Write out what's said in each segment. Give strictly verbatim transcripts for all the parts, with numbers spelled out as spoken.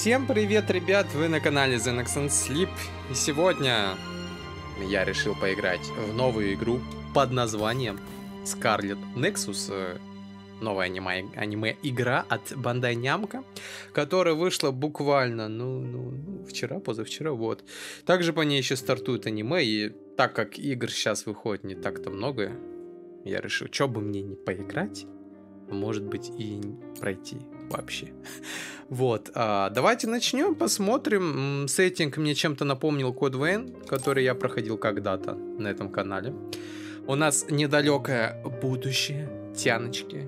Всем привет, ребят! Вы на канале The Next Sleep. И сегодня я решил поиграть в новую игру под названием Scarlet Nexus. Новая аниме-игра от Bandai Namco, которая вышла буквально, ну, ну, ну, вчера, позавчера, вот. Также по ней еще стартует аниме, и так как игр сейчас выходит не так-то много, я решил, что бы мне не поиграть, может быть и пройти вообще. Вот, а, давайте начнем, посмотрим. Сеттинг мне чем-то напомнил Код Вейн, который я проходил когда-то на этом канале. У нас недалекое будущее, тяночки,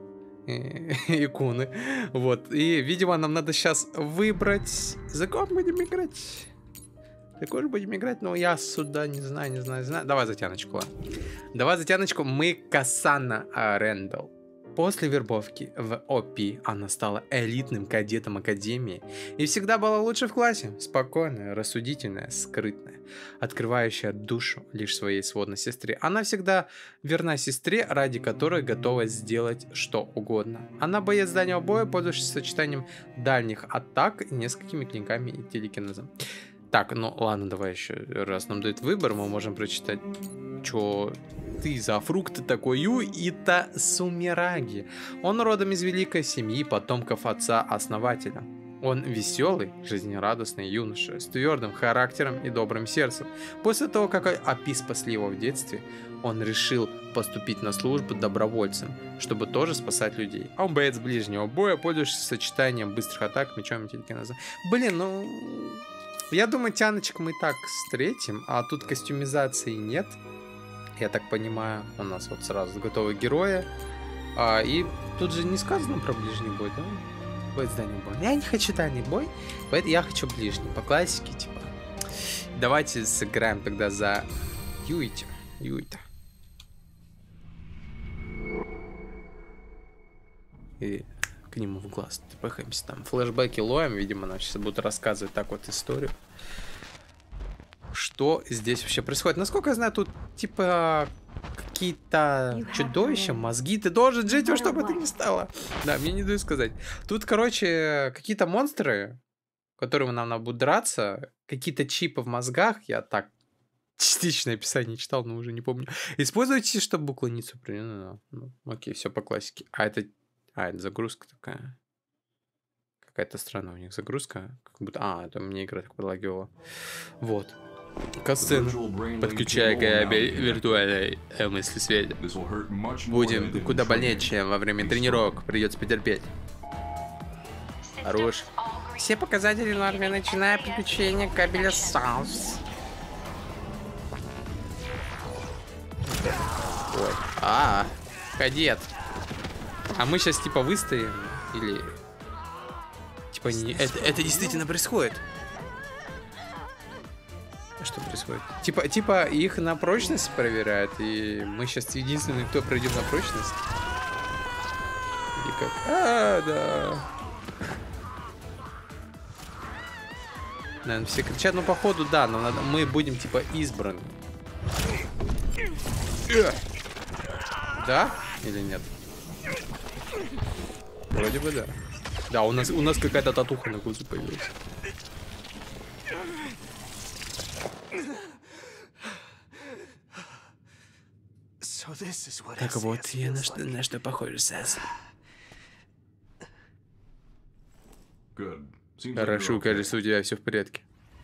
иконы. Вот, и, видимо, нам надо сейчас выбрать, за кого будем играть. За кого же будем играть, но я сюда не знаю, не знаю, не знаю. Давай за тяночку, ладно. Давай за тяночку, мы Касана Рэндалл. После вербовки в О Пи она стала элитным кадетом Академии и всегда была лучше в классе. Спокойная, рассудительная, скрытная, открывающая душу лишь своей сводной сестре. Она всегда верна сестре, ради которой готова сделать что угодно. Она боец дальнего боя, пользующийся сочетанием дальних атак и несколькими клинками и телекинезом. Так, ну ладно, давай еще раз нам дают выбор, мы можем прочитать, что ты за фрукты такой Юита Сумираги. Он родом из великой семьи потомков отца-основателя. Он веселый, жизнерадостный юноша с твердым характером и добрым сердцем. После того, как Опи спасли его в детстве, он решил поступить на службу добровольцем, чтобы тоже спасать людей. А он боец ближнего боя, пользующийся сочетанием быстрых атак, мечом и телекинезом. Блин, ну... Я думаю, тяночек мы так встретим, а тут костюмизации нет. Я так понимаю, у нас вот сразу готовы герои. А, и тут же не сказано про ближний бой, да? Боец дальний бой. Я не хочу дальний бой, поэтому я хочу ближний. По классике, типа. Давайте сыграем тогда за Юита. Юита. И к нему в глаз тпхаемся, там флешбеки ловим, видимо, нам сейчас будут рассказывать так вот историю, что здесь вообще происходит. Насколько я знаю, тут типа какие-то чудовища, мозги, ты должен жить во что бы ты ни стало. Да, мне не дают сказать. Тут, короче, какие-то монстры, которым нам надо будет драться, какие-то чипы в мозгах, я так частичное описание читал, но уже не помню. Используйте, чтобы уклониться. Ну, ну, окей, все по классике. А это А, это загрузка такая. Какая-то странная у них загрузка. Как будто... А, это мне игра так подлагивала. Вот. Касцена. Подключая кабель виртуальной мысли света. Будем куда больнее, чем во время тренировок. Придется потерпеть. Хорош. Все показатели нормы, начиная подключение кабеля Саус. Ой. А, кадет. А мы сейчас типа выстоим или типа не... это, это действительно происходит? Что происходит? Типа типа их на прочность проверяют, и мы сейчас единственный, кто пройдет на прочность. Или как? А, да. Наверное, все кричат, ну походу да, но надо... мы будем типа избраны. Да? Или нет? Вроде бы да. Да, у нас у нас какая-то татуха на глазу появилась. Так вот, я на что, на что похоже, Сэс. Хорошо, кажется, у тебя все в порядке.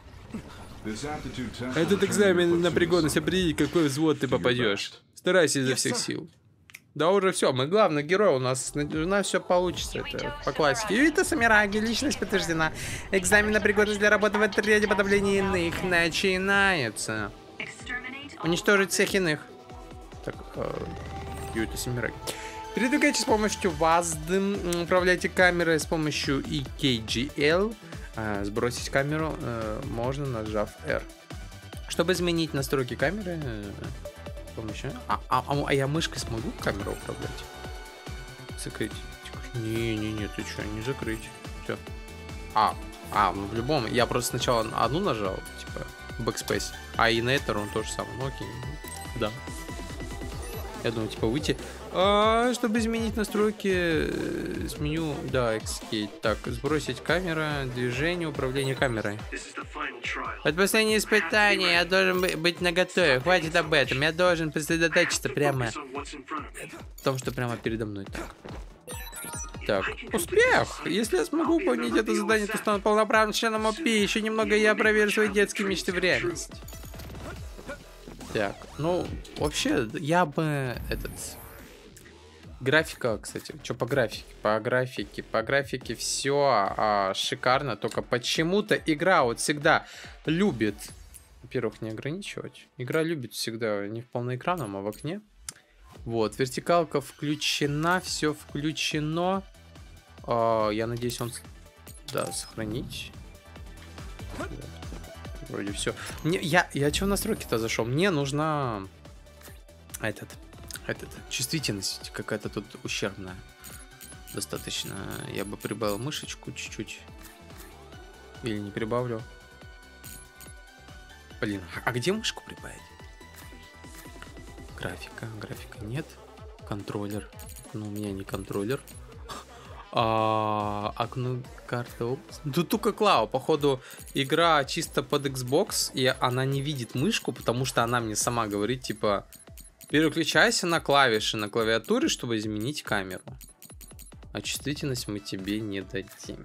Этот экзамен на пригодность определить, какой взвод ты попадешь. Старайся изо всех сил. Да уже все, мы главный герой, у нас, у нас все получится, это по классике. Юита Сумираги, личность подтверждена. Экзамен на пригодность для работы в отряде подавления иных начинается. Уничтожить всех иных. Так, э, Юита Сумираги. Передвигайтесь с помощью ВАЗД, управляйте камерой с помощью И Кей Джи Эл. Э, сбросить камеру э, можно, нажав Р. Чтобы изменить настройки камеры... Э, помощью. А, а, а, а я мышкой смогу камеру управлять? Закрыть. Не-не-не, ты что, не закрыть. Все. А, а, ну в любом. Я просто сначала одну нажал, типа, Backspace. А и на это он тоже самое. Ну окей. Да. Я думаю, типа, выйти. А, чтобы изменить настройки, сменю, да, Escape. Так, сбросить камера, движение, управление камерой. Это последнее испытание, я должен быть наготове. Хватит об этом, я должен сосредоточиться прямо в том, что прямо передо мной. Так. Так, успех! Если я смогу выполнить это задание, то стану полноправным членом ОП. Еще немного я проверю свои детские мечты в реальность. Так, ну, вообще, я бы этот... Графика, кстати, что по графике? По графике, по графике все а, шикарно, только почему-то игра вот всегда любит, во-первых, не ограничивать. Игра любит всегда не в полноэкранном, а в окне. Вот, вертикалка включена, все включено. А, я надеюсь, он... Да, сохранить. Вот. Вроде все. Мне, я, я что в настройки-то зашел? Мне нужна этот, этот, чувствительность какая-то тут ущербная. Достаточно. Я бы прибавил мышечку чуть-чуть. Или не прибавлю. Блин, а где мышку прибавить? Графика, графика нет. Контроллер. Ну, у меня не контроллер. А, окно карты опции. Тут только Клау, походу, игра чисто под Xbox, и она не видит мышку, потому что она мне сама говорит, типа, переключайся на клавиши на клавиатуре, чтобы изменить камеру. А чувствительность мы тебе не дадим.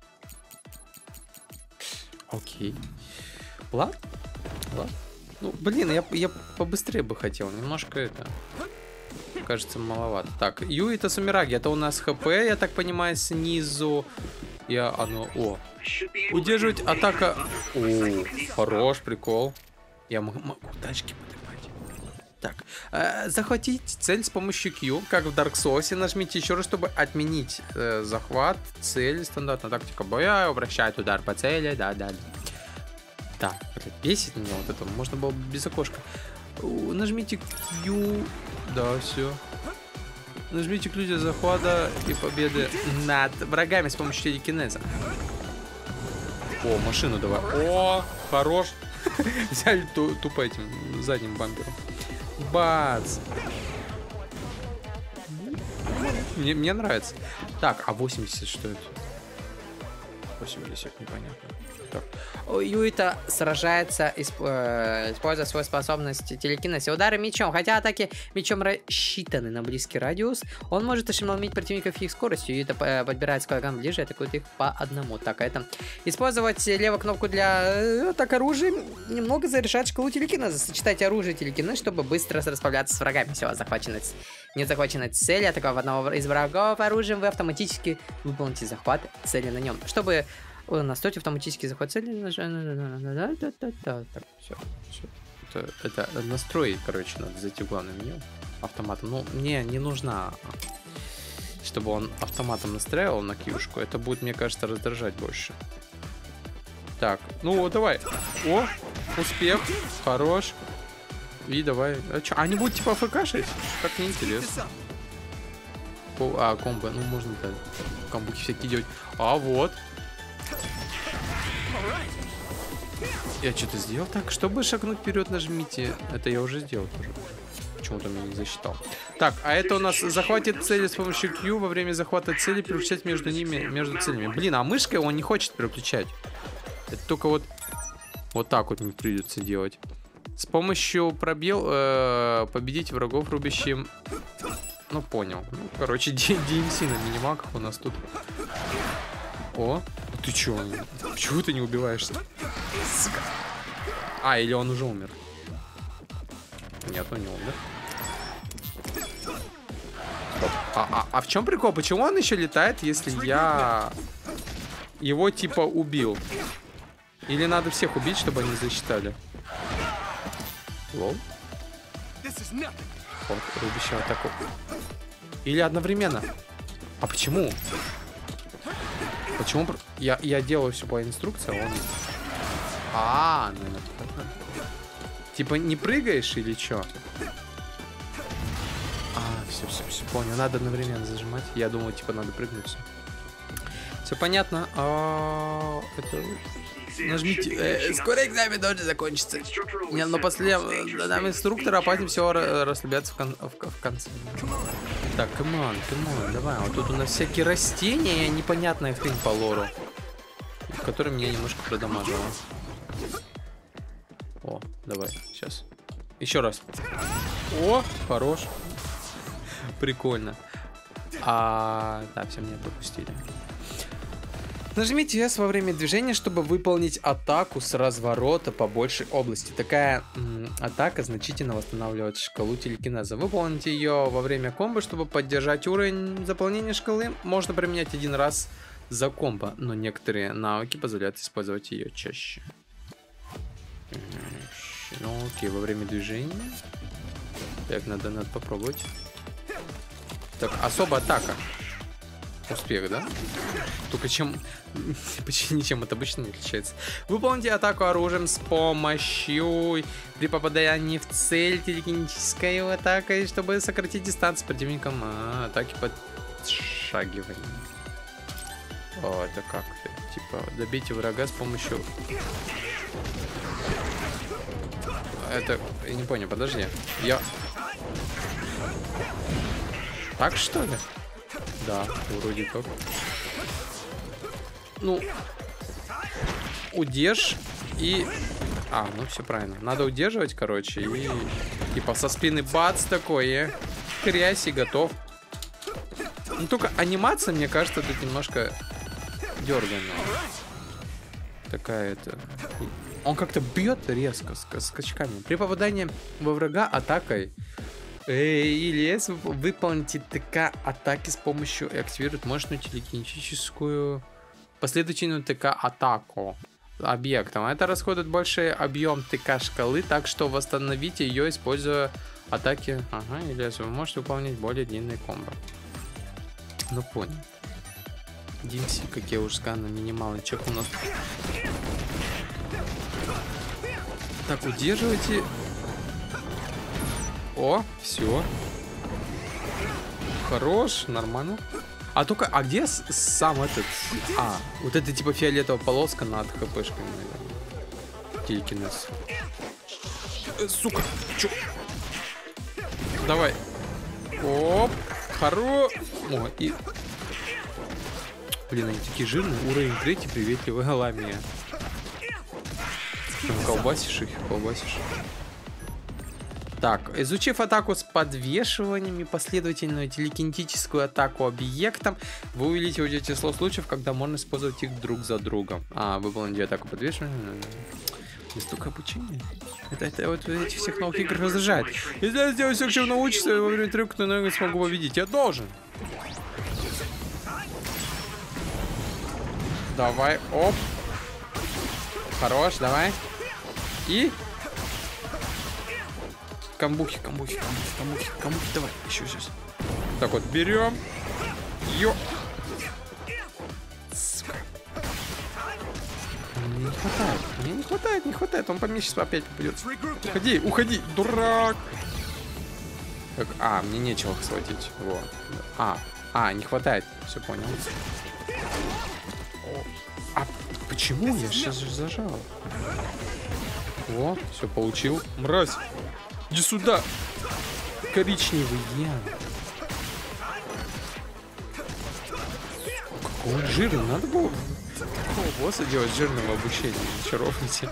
Окей. Ладно. Ладно. Ну, блин, я, я побыстрее бы хотел. Немножко это... Кажется, маловато. Так, Юита Сумираги. Это у нас ХП, я так понимаю, снизу. Я оно... О. Удерживать атака... О, хорош, прикол. Я могу тачки поднимать. Так. Э, захватить цель с помощью Q, как в Dark Souls. Нажмите еще раз, чтобы отменить э, захват. Цель. Стандартная тактика боя. Обращает удар по цели. Да-да. Да, блядь, бесит меня вот это. Можно было без окошка. Нажмите Q. Да, все. Нажмите ключ для захвата и победы над врагами с помощью телекинеза. О, машину давай. О, хорош. Взяли тупо этим задним бампером. Бац. Мне, мне нравится. Так, а восемьдесят что это? восемьдесят, непонятно. Так. Юита сражается, используя свою способность телекинез и удары мечом. Хотя атаки мечом рассчитаны на близкий радиус, он может ошеломить противников их скоростью. Юита подбирает скалоган ближе и атакует их по одному. Так, это использовать левую кнопку для атак оружием немного зарешает шкалу телекинеза. Сочетайте оружие и телекинез, чтобы быстро расправляться с врагами. Все, захвачена, не захвачена цель. Атаковав одного из врагов оружием, вы автоматически выполните захват цели на нем. Чтобы настойте автоматический захват цели. Так, все, все. Это, это настроить, короче, надо зайти в главное меню автоматом. Ну, мне не нужно, чтобы он автоматом настраивал на кьюшку. Это будет, мне кажется, раздражать больше. Так, ну давай. О, успех, хорош. И давай. А что, они будут типа АФКшить? Как неинтересно. А, комбо, ну можно, да, комбуки всякие делать. А вот. Я что-то сделал так. Чтобы шагнуть вперед, нажмите. Это я уже сделал тоже. Почему-то меня не засчитал. Так, а это у нас захватит цели с помощью Q. Во время захвата цели переключать между ними, между целями. Блин, а мышкой он не хочет переключать. Это только вот вот так вот мне придется делать. С помощью пробел э, победить врагов рубящим. Ну, понял. Ну, короче, ди эм си на минимаках у нас тут. О, ты чё? Чего ты не убиваешься? А, или он уже умер? Нет, он не умер. А, а, а в чем прикол? Почему он еще летает, если я его типа убил? Или надо всех убить, чтобы они засчитали? Лол. Вот, рубящая атаку. Или одновременно. А почему? Почему? Я, я делаю все по инструкции, а он... А, ну... Типа не прыгаешь или что? А, все, все, все, понял. Надо одновременно зажимать. Я думал, типа, надо прыгнуть. Все, все понятно. А, это... Нажмите. Э, скоро экзамен должен закончиться. Не, но после нам инструктора опаснее всего расслабляться в, кон в, в конце. Так, камон, камон, давай. Вот тут у нас всякие растения и непонятная хрень по лору, которая меня немножко продамажила. О, давай, сейчас. Еще раз. О, хорош. Прикольно. А, да, все меня пропустили. Нажмите S во время движения, чтобы выполнить атаку с разворота по большей области. Такая м, атака значительно восстанавливает шкалу телекинеза. Выполните ее во время комбо, чтобы поддержать уровень заполнения шкалы. Можно применять один раз за комбо, но некоторые навыки позволяют использовать ее чаще. Ну окей, во время движения. Так, надо, надо попробовать. Так, особая атака. Успех, да? Только чем... Почти ничем от обычно не отличается. Выполните атаку оружием с помощью... При попадании в цель телекинетической атакой, чтобы сократить дистанцию противникам. А, атаки подшагивания. О, это как? Типа, добейте врага с помощью... Это... Я не понял, подожди. Я... Так, что ли? Да, вроде как. Ну, удержь и... А, ну все правильно. Надо удерживать, короче, и... Типа со спины бац такой, и... Хрясь, и готов. Ну, только анимация, мне кажется, тут немножко дерганая. Такая это... Он как-то бьет резко, с скачками. При попадании во врага атакой... Или если выполните ТК атаки с помощью и активирует мощную телекинетическую последовательную ТК атаку объектом. Это расходует больший объем ТК шкалы, так что восстановите ее, используя атаки. Ага, или если вы можете выполнять более длинные комбо. Ну понял. ди эм си, как я уже сказал, на минималный чек у нас. Так, удерживайте. О, все. Хорош, нормально. А только, а где с сам этот... А, вот это типа фиолетовая полоска над хпшками, наверное. Телекинез. Э, сука, чё? Давай. Оп, хоро... О, и... Блин, они такие жирные. Уровень третий, приветливая галамия. Прям колбасишь их, колбасишь. Так, изучив атаку с подвешиванием и последовательную телекинетическую атаку объектом, вы увеличиваете число случаев, когда можно использовать их друг за другом. А, выполните атаку подвешивания. Есть только обучение. Это, это вот этих всех новых игр раздражает. Если я сделаю все, к чему научиться, во время трюка, то, наверное, смогу победить. Я должен. Давай, оп. Хорош, давай. И... Камбухи, камбухи, камбухи, камбухи, камбухи, давай, еще сейчас. Так вот, берем. Ё. Сука. Мне не хватает, мне не хватает, не хватает. Он по мне сейчас опять попадет. Уходи, уходи, дурак. Так, а, мне нечего схватить. Вот. А, а, не хватает. Все понял. А почему я сейчас же зажал? О, все получил. Мразь. Иди сюда. Коричневый я. Какой он жирный. Надо было такого босса делать жирного обучения. Чаровницы.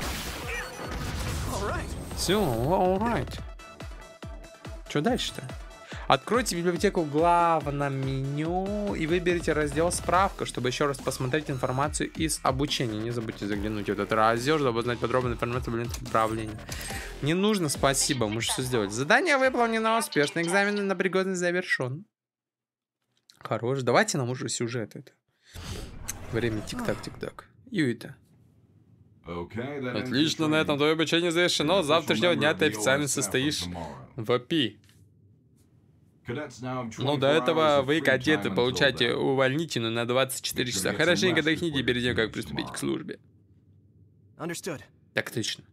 Все, alright. Что дальше-то? Откройте библиотеку в главном меню и выберите раздел «Справка», чтобы еще раз посмотреть информацию из обучения. Не забудьте заглянуть в этот раздел, чтобы узнать подробную информацию об управлении. Не нужно, спасибо, мы же все сделали. Задание выполнено успешно, экзамен на пригодность завершен. Хорош, давайте нам уже сюжет это. Время тик-так, тик-так. Юита. Отлично, на этом твое обучение завершено. С завтрашнего дня ты официально состоишь в о пи. Но до этого вы, кадеты, получаете увольнительную на двадцать четыре часа. Хорошенько отдохните перед тем, как приступить к службе. Так точно.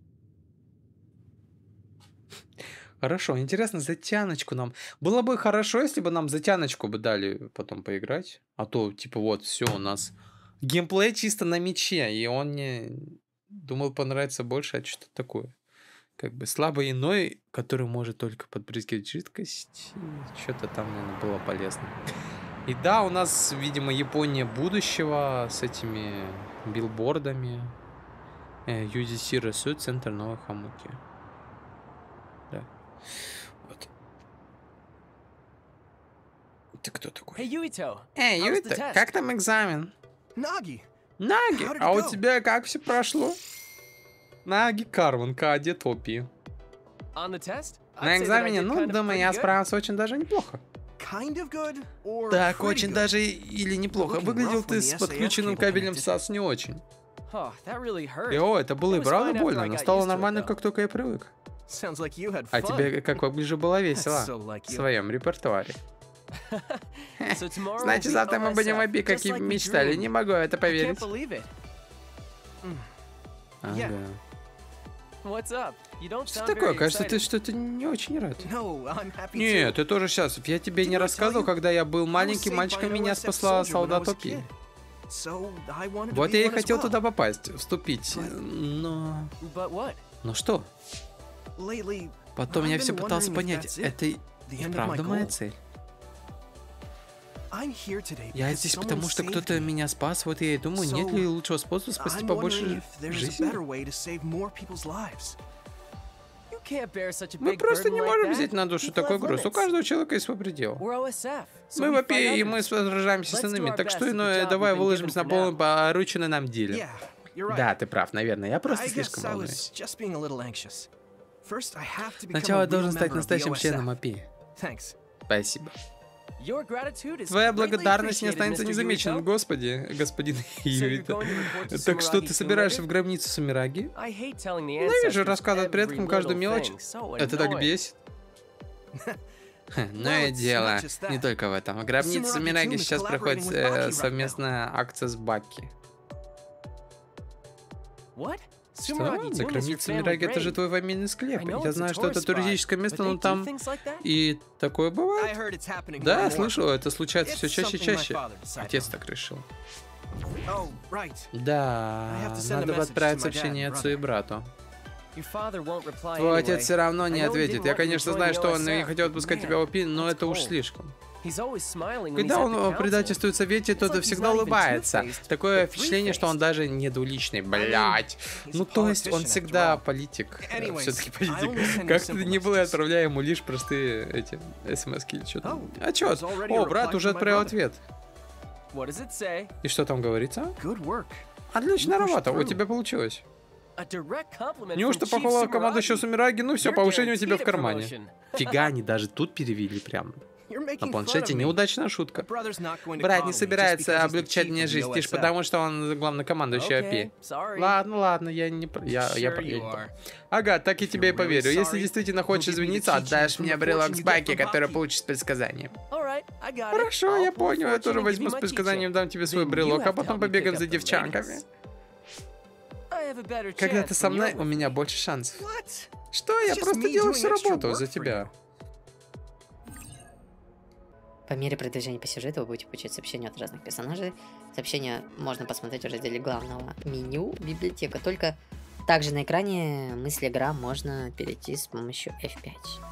Хорошо, интересно, затяночку нам. Было бы хорошо, если бы нам затяночку бы дали потом поиграть. А то, типа, вот, все, у нас геймплей чисто на мече, и он не... Думал, понравится больше, а что такое? Как бы слабый иной, который может только подбрызгивать жидкость. Что-то там, наверное, было полезно. И да, у нас, видимо, Япония будущего с этими билбордами. ю ди си рисует центр Новой Хамуки. Да. Вот. Ты кто такой? Hey, Yuito. Эй, How was the Юита, test? как там экзамен? Nagi, Наги, How did it а у go? тебя как все прошло? Наги Карван, Кади, Топи. On the test? I'd На say that I экзамене, did ну, kind of думаю, pretty я good. справился очень даже неплохо. kind of good or Так, pretty очень good? даже или неплохо. Looking Выглядел rough ты when с the подключенным S A F cable кабелем connected. САС не очень. Oh, that really hurt. И о, это было и It was правда fine after больно, I но got стало used to it, нормально, though. как только я привык. Sounds like you had А fun. тебе как поближе было весело so like в you. своем репертуаре. So tomorrow Значит, will be завтра мы будем O S F, обе, как just и like we мечтали. dreamed. Не могу это I can't поверить. believe it. Ага. Yeah. What's up? You don't Что sound такое? very Кажется, ты excited. что-то не очень рад. No, I'm happy Нет, too. ты тоже счастлив. Я тебе не Didn't I tell рассказывал, you? когда я был I was маленьким saved by мальчиком, an меня O S F спасла soldier when I солдат was a Опи. kid. So I wanted to Вот be я и one as хотел well. туда попасть, вступить. But- Но... But what? Ну что? Lately, Потом I've я been все пытался wondering if понять, that's it, это и the end of правда my моя goal. цель? I'm here today Я because здесь someone потому, что saved кто-то me. меня спас, вот я и думаю, нет So, ли лучшего способа спасти I'm побольше wondering if there's a жизни? better way to save more people's lives. You can't bear such a Мы big просто burden не like можем that. взять на душу People такой have груз. У limits. каждого человека есть свой предел. We're O S F, so Мы we в ОПИ, fight и мы others. сражаемся с Let's do иными, our так best что with the иное, job давай we've been выложимся given на for полном порученном деле. Yeah, you're right. Да, ты прав, наверное, я просто I guess слишком I волнуюсь. was just being a little anxious. First, I have to become Сначала a я real должен стать member of the настоящим O S F. членом ОПИ. Thanks. Спасибо. Your gratitude is Твоя greatly благодарность не appreciated, останется Mister незамеченной, Yuito. господи, господин you're Юита. going to report to Так что Sumeragi ты soon собираешься later? в гробницу Сумираги? I hate telling the Ненавижу ancestors рассказывать предкам every каждую little мелочь. thing. So Это так annoying. бесит. Ну Well, и it's дело not just that. не только в этом. В гробнице Sumeragi Сумираги Tomb is сейчас проходит collaborating with э, Baki right совместная акция с Баки. What? Что? Sumeragi За Tomb is your гробница family Сумираги это же grave. твой фамильный склеп. I know Я it's a знаю, что это tourist spot, туристическое место, but they но do там things like that? и такое I бывает. heard it's happening Да, more я and more. слышал, это случается все It's чаще и something my чаще. father decided Отец on. так решил. Oh, right. I Да, have to send a надо message отправить to my сообщение dad and отцу и brother. брату. Your father won't reply Твой anyway. отец все равно I не know he ответит. didn't Я, want you to конечно, join знаю, the что он не O S F, хотел отпускать man, тебя в ОПИ, но that's это уж cold. слишком. He's always smiling when Когда he's at он the council. предательствует совете, то It's like это he's всегда not even улыбается. two-faced, Такое but впечатление, что он three-faced. даже не двуличный. Блять. he's Ну, a то есть он politician, всегда after all. политик. Anyways, Все-таки I only send политик. you Как ты simple ни было, я messages. отправляю ему лишь простые эти смс-ки или что-то. Oh, Отчет. there's already a О, брат reply уже from my отправил brother. ответ. What does it say? И что там говорится? Good work. Отлично You pushed работа, у through. тебя получилось. A direct compliment Неужто from Chief похвала командующего Sumeragi. Сумираги? Ну все, You're повышение у тебя в guaranteed a кармане. promotion. Фига, они даже тут перевели прям. You're making На fun планшете of me. неудачная шутка. Brother's not going to Брат coddle не me just собирается because he's the облегчать chief мне of the жизнь, лишь O S F. потому, что он главнокомандующий Okay, ОПИ. sorry. Ладно, ладно, я не... пр- Я, я, Sure пр- я you не are. пр- Ага, так и тебе и You're really поверю. Если sorry? действительно хочешь You'll give me the извиниться, keychain отдашь from мне the брелок fortune с you get Баки, from который Baki. получишь с предсказанием. All right, I got it. Хорошо, I'll я pull понял, я fortune тоже and give возьму you с my предсказанием, keychain. дам тебе свой Then you брелок, have а to потом help me побегаем pick за up the девчонками. ladies. I have a better Когда chance ты со when мной, you're у with меня me. больше шансов. What? Что? Я just просто me делаю doing всю extra работу work за for тебя. По мере продвижения по сюжету вы будете получать сообщения от разных персонажей. Сообщения можно посмотреть в разделе главного меню библиотека. Только также на экране мыслеграмм можно перейти с помощью эф пять.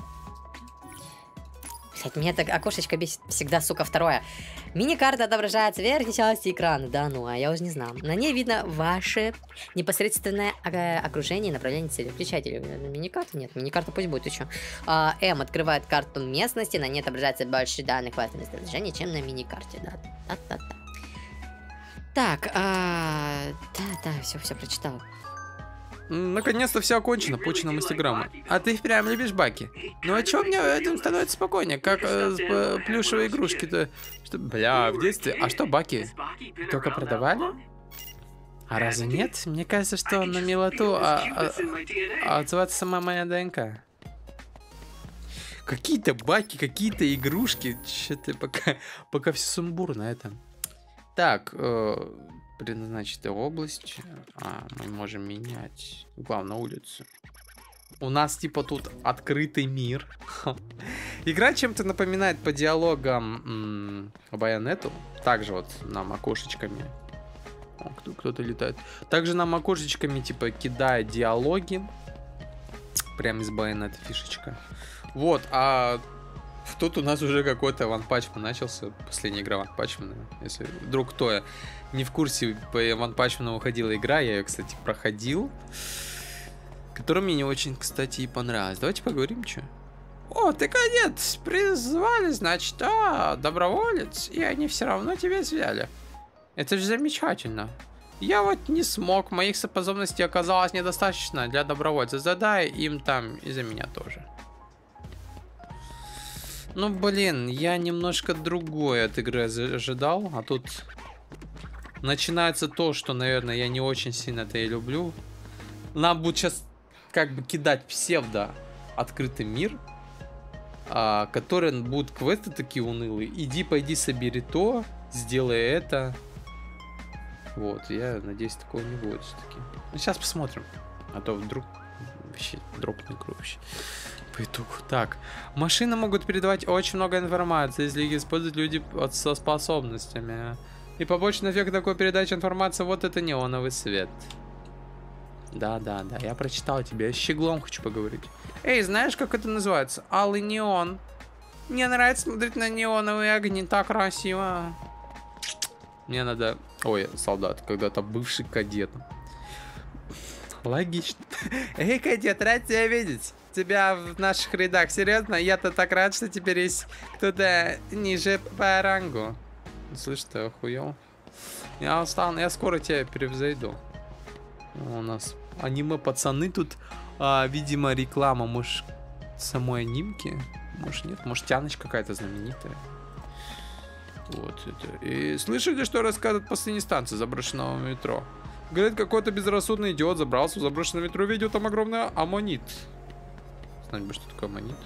Блять, меня так окошечко бесит всегда, сука, второе. Мини-карта отображается в верхней части экрана. Да ну, а я уже не знал. На ней видно ваше непосредственное э, окружение и направление цели. Включатель. Мини-карта? Нет, мини-карта пусть будет еще. А, М открывает карту местности, на ней отображается больше данных важных местоположений, чем на мини-карте. Да, да-да-да. Так, а... да-да, все, все прочитал. М, Наконец-то все окончено, почта нам инстаграма. А ты впрямь любишь Баки? Ну а чё мне этим становится спокойнее? Как э, с, э, плюшевые игрушки-то? Что, бля, в детстве. А что Баки? Только продавали? А разве нет? Мне кажется, что на милоту а, а, а отзывается сама моя ДНК. Какие-то Баки, какие-то игрушки. Что-то пока, пока все сумбурно это. Так, э, предназначенная область. А, мы можем менять. Главное, улицу. У нас типа тут открытый мир. Игра чем-то напоминает по диалогам Байонету. Также вот нам окошечками О, кто- кто-то летает. Также нам окошечками, типа, кидает диалоги. Прям из байонета фишечка. Вот, а тут у нас уже какой-то One Punch Man начался. Последняя игра One Punch Man. Если вдруг кто не в курсе, по One Punch Man выходила игра, я ее, кстати, проходил. Которая мне не очень, кстати, и понравилась. Давайте поговорим, что. О, ты кадет, призвали, значит, а, доброволец, и они все равно тебя взяли. Это же замечательно. Я вот не смог, моих способностей оказалось недостаточно для добровольца. Задай им там и за меня тоже. Ну, блин, я немножко другое от игры ожидал, а тут начинается то, что, наверное, я не очень сильно-то и люблю. Нам будет сейчас как бы кидать псевдо открытый мир, а, которые будут квесты такие унылые. Иди, пойди, собери то, сделай это. Вот, я надеюсь, такого не будет все-таки. Ну, сейчас посмотрим. А то вдруг вообще дропну игру вообще. По итогу. Так, машины могут передавать очень много информации, если их используют люди со способностями. И побочный эффект такой передачи информации, вот это неоновый свет. Да, да, да, я прочитал тебе. Я с щеглом хочу поговорить. Эй, знаешь, как это называется? Алый неон. Мне нравится смотреть на неоновые огни, так красиво. Мне надо... Ой, солдат, когда-то бывший кадет. Логично. Эй, кадет, рад тебя видеть. Тебя в наших рядах. Серьезно? Я-то так рад, что теперь есть кто-то ниже по рангу. Слышь, ты охуел? Я устал, я скоро тебя превзойду. У нас аниме-пацаны тут, а, видимо, реклама, может, самой анимки? Может, нет? Может, тяночка какая-то знаменитая? Вот это. И слышали, что рассказывают последней станции заброшенного метро? Говорит, какой-то безрассудный идиот забрался в заброшенное метро, видел там огромный аммонит. Знать бы, что такое аммонит.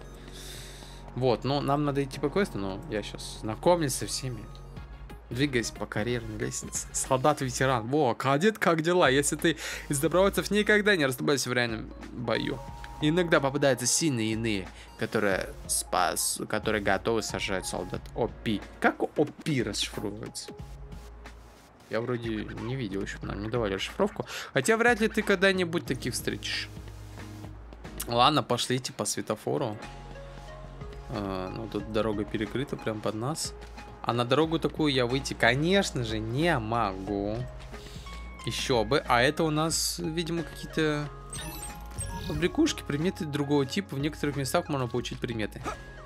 Вот, ну, нам надо идти по квесту, но я сейчас знакомлюсь со всеми. Двигаясь по карьерной лестнице. Солдат-ветеран. Во, кадет, как дела? Если ты из добровольцев никогда не расступайся в реальном бою. Иногда попадаются сильные иные, которые спас, которые готовы сажать солдат. ОПИ. Как ОПИ расшифровывается? Я вроде не видел еще, нам не давали расшифровку. Хотя вряд ли ты когда-нибудь таких встретишь. Ладно, пошлите по светофору. А, ну, тут дорога перекрыта прям под нас. А на дорогу такую я выйти, конечно же, не могу. Еще бы. А это у нас, видимо, какие-то побрякушки, предметы другого типа. В некоторых местах можно получить предметы.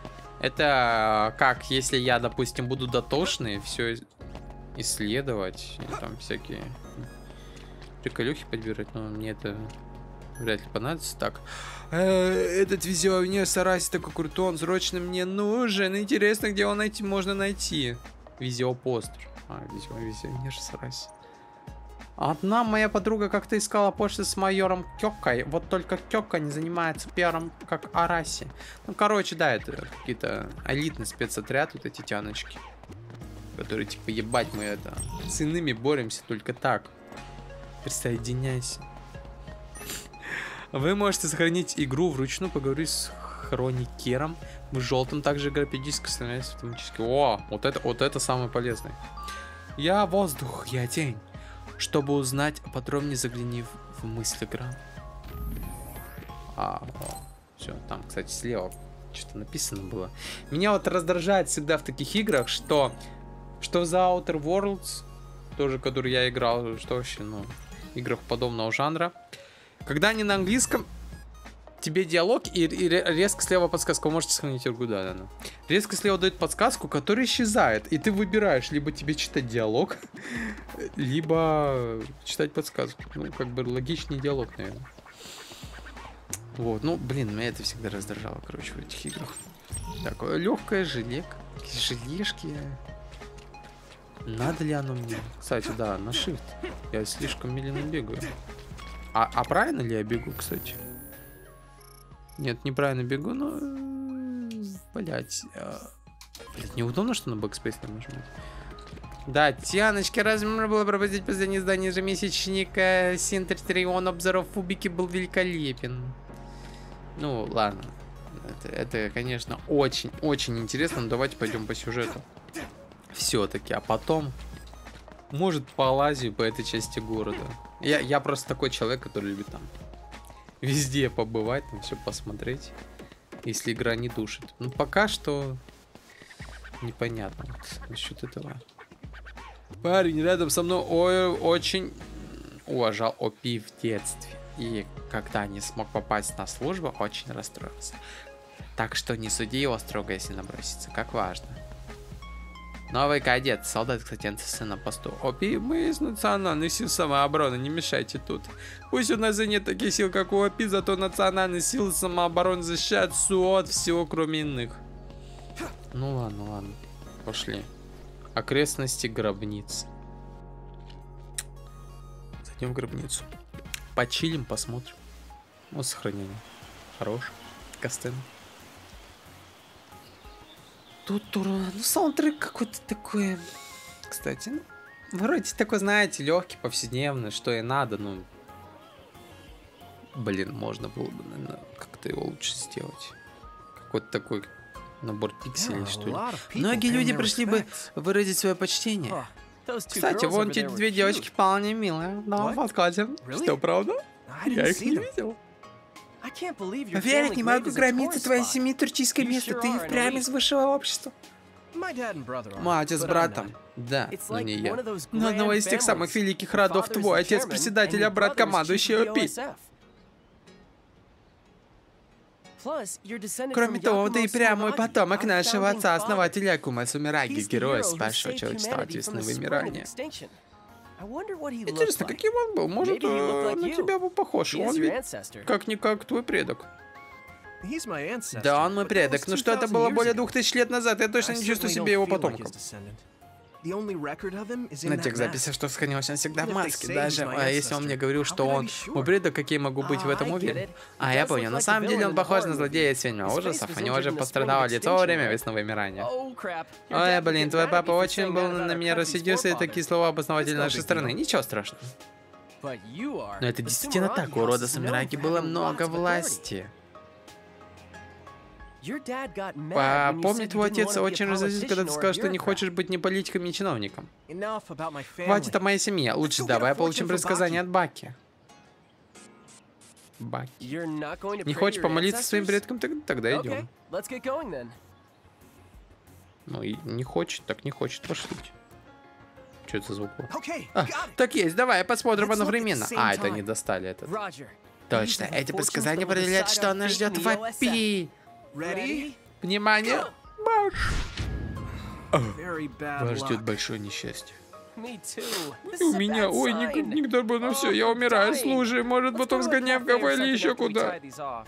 Это как, если я, допустим, буду дотошный, все исследовать, и там всякие приколюхи подбирать, но мне это вряд ли понадобится. Так, э, этот визионер Сараси такой крутой, он срочно мне нужен. Интересно, где его найти, можно найти. Визиопостер. А, визионер Сараси. Одна моя подруга как-то искала почту с майором Кёккой. Вот только Кёкка не занимается пиаром, как Араси. Ну, короче, да, это какие-то элитный спецотряд, вот эти тяночки. Которые, типа, ебать, мы это с иными боремся только так. Присоединяйся. Вы можете сохранить игру вручную, поговорить с хроникером. В желтом также игра периодически становится автоматически. О, вот это, вот это самое полезное. Я воздух, я тень. Чтобы узнать подробнее, загляни в, в мысль игра. А, все, там, кстати, слева что-то написано было. Меня вот раздражает всегда в таких играх, что что за Outer Worlds, тоже, который я играл, что вообще, ну, играх подобного жанра. Когда они на английском, тебе диалог и, и резко слева подсказка. Вы можете сохранить игру, да, да, да. Резко слева дает подсказку, которая исчезает. И ты выбираешь, либо тебе читать диалог, либо читать подсказку. Ну, как бы логичный диалог, наверное. Вот, ну, блин, меня это всегда раздражало, короче, в этих играх. Так, легкая жилетка. Желешки. Надо ли оно мне? Кстати, да, на shift. Я слишком медленно бегаю. А, а правильно ли я бегу, кстати? Нет, неправильно бегу, но... Блять. Блять, неудобно, что на бэкспейс не нажимать. Да, Тяночка, разве можно было пропустить последнее издание ежемесячника Синтертрион обзоров Фубики был великолепен. Ну, ладно. Это, это конечно, очень-очень интересно, но давайте пойдем по сюжету. Все-таки, а потом... Может, полазию по этой части города. Я, я просто такой человек, который любит там везде побывать, там все посмотреть. Если игра не душит. Ну, пока что непонятно вот насчет этого. Парень рядом со мной ой, очень уважал О Пи в детстве. И когда не смог попасть на службу, очень расстроился. Так что не суди его строго, если набросится. Как важно. Новый кадет, солдат, кстати, эн-цэ-эс на посту. О Пи, мы из национальных сил самообороны, не мешайте тут. Пусть у нас и нет таких сил, как у О Пи, зато национальные силы самообороны защищают СУО от всего, кроме иных. Ну ладно, ладно. Пошли. Окрестности гробницы. Зайдем в гробницу. Почилим, посмотрим. Вот сохранение. Хорош. Кастен. Тут ну саундтрек какой-то такой. Кстати, ну, вроде такой, знаете, легкий, повседневный, что и надо, ну. Блин, можно было бы, наверное, как-то его лучше сделать. Какой-то такой набор пикселей, что ли. Многие люди пришли бы выразить свое почтение. Кстати, вон те две девочки вполне милые. Да, подходим. Что, правда? Я их не видел. Поверить не могу, гробница твоей семьи турчийское место. Ты и впрямь из высшего общества. Мой отец с братом. Да, но не я. Но одного из тех самых великих родов твой отец председатель, а брат командующий О Пи. Кроме того, ты и прямой потомок нашего отца-основателя Акума Цумираги, героя, спасшего человечество от весны вымирания. Интересно, каким он был? Может, э, на тебя был похож? Он ведь как-никак твой предок. Да, он мой предок. Но что это было более двух тысяч лет назад? Я точно не чувствую себя его потомком. На тех записях, что сохранилось, он всегда в маске. Даже а если он мне говорил, что он мой предок, как я могу быть в этом уверен? А, я понял. На самом деле он похож на злодея из фильма ужасов. У него же пострадало лицо во время весны вымирания. Ой, блин, твой папа очень был на меня рассердился, и такие слова обосновали нашей страны. Ничего страшного. Но это действительно так. У рода Самираги было много власти. Помни, твой отец очень разозлился, когда ты сказал, что не хочешь быть ни политиком, ни чиновником. Хватит о моей семье. Лучше давай получим предсказание от Баки. Баки. Не хочешь помолиться своим предкам? Тогда идем. Ну и не хочет, так не хочет. Пошлите. Что это за звук? А, так есть, давай посмотрим одновременно. А, это не достали этот. Точно, эти предсказания определяют, что нас ждет в О Пи. Внимание! Марш! Вас ждет большое несчастье. И у меня, ой, не, не к добру, ну все, я умираю. Слушай, может потом сгоняем в кафе или еще куда?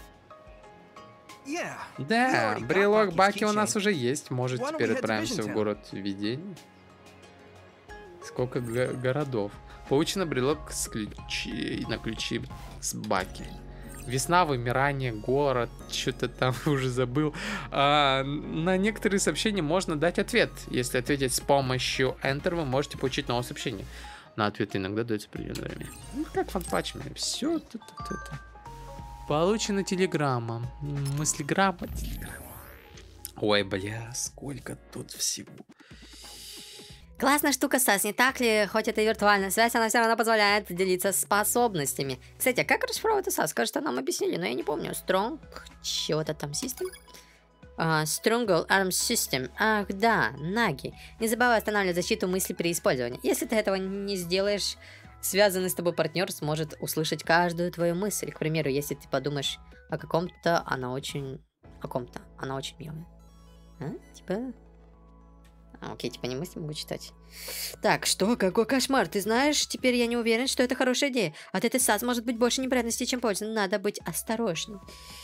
Да, брелок Баки у нас уже есть. Может, теперь отправимся в город видений? Сколько го городов? Получено брелок с ключи, на ключи с Баки. Весна, вымирание, город, что-то там уже забыл. А, на некоторые сообщения можно дать ответ. Если ответить с помощью Enter, вы можете получить новое сообщение. На ответ иногда дается определенное время. Ну, как фанпатчами. Все, это, это, это. Получена телеграмма. Мыслеграмма, телеграмма. Ой, бля, сколько тут всего. Классная штука, Сас, не так ли? Хоть это и виртуальная связь, она все равно позволяет делиться способностями. Кстати, а как расшифровывать это, Сас? Кажется, нам объяснили, но я не помню. Strong, чего-то там систем? Uh, Stronghold Arm System. Ах, да, Наги. Не забывай останавливать защиту мысли при использовании. Если ты этого не сделаешь, связанный с тобой партнер сможет услышать каждую твою мысль. К примеру, если ты подумаешь о каком-то, она очень... О ком-то, она очень милая. А? Типа... А, окей, типа не мысли могу читать. Так, что? Какой кошмар? Ты знаешь, теперь я не уверен, что это хорошая идея. От этой САС может быть больше неприятностей, чем пользы. Надо быть осторожным.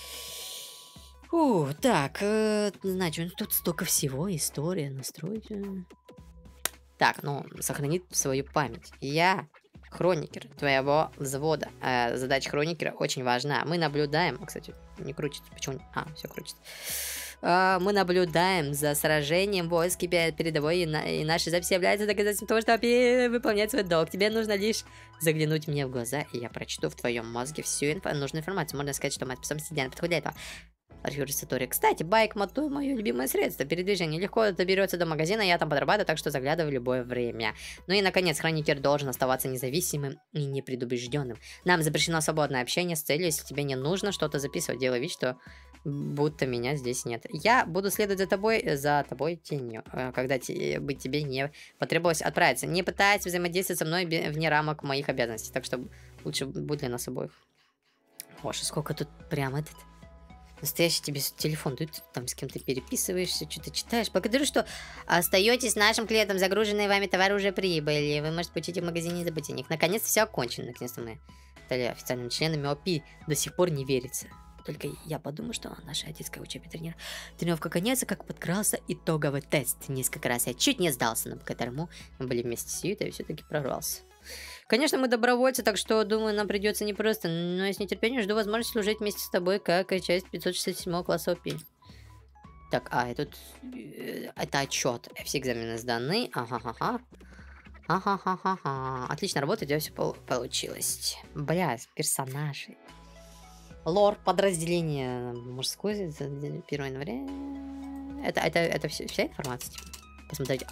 Фу, так, э, значит, тут столько всего. История, настроить. Так, ну, сохранить свою память. Я хроникер твоего взвода. Э, задача хроникера очень важна. Мы наблюдаем... Кстати, не крутится. Почему? А, все крутится. Мы наблюдаем за сражением войск передовой, и наши записи являются доказательством того, что О Пи выполняет свой долг. Тебе нужно лишь заглянуть мне в глаза, и я прочту в твоем мозге всю инфо нужную информацию. Можно сказать, что моя способность идеально подходит для этого. Архив Рестатори. Кстати, байк мотор мое любимое средство передвижения. Легко доберется до магазина, я там подрабатываю, так что заглядываю в любое время. Ну и, наконец, хроникер должен оставаться независимым и непредубежденным. Нам запрещено свободное общение с целью, если тебе не нужно что-то записывать, делай вид, что будто меня здесь нет. Я буду следовать за тобой, за тобой тенью, когда те, бы тебе не потребовалось отправиться. Не пытайся взаимодействовать со мной вне рамок моих обязанностей, так что лучше будь для нас обоих. Боже, сколько тут прям этот... Настоящий тебе телефон, ты там с кем-то переписываешься, что-то читаешь. Благодарю, что остаетесь с нашим клиентом. Загруженные вами товары уже прибыли. Вы можете получить в магазине, не забудьте о них. Наконец все окончено. Наконец-то мы стали официальными членами ОПИ. До сих пор не верится. Только я подумал, что наша детская учебная тренер... тренировка конец, как подкрался итоговый тест. Несколько раз я чуть не сдался, но благодаря мы были вместе с Ютой и все-таки прорвался. Конечно, мы добровольцы, так что, думаю, нам придется непросто, но я с нетерпением жду возможности служить вместе с тобой, как и часть пятьсот шестьдесят седьмого класса ОПИ. Так, а, это, это отчет. Все экзамены сданы. Ага-ага. Ага-ага-ага. Отлично работает, у тебя все получилось. Бля, персонажи. Лор, подразделение мужское, первого января. Это, это, это все, вся информация, типа? Посмотрите.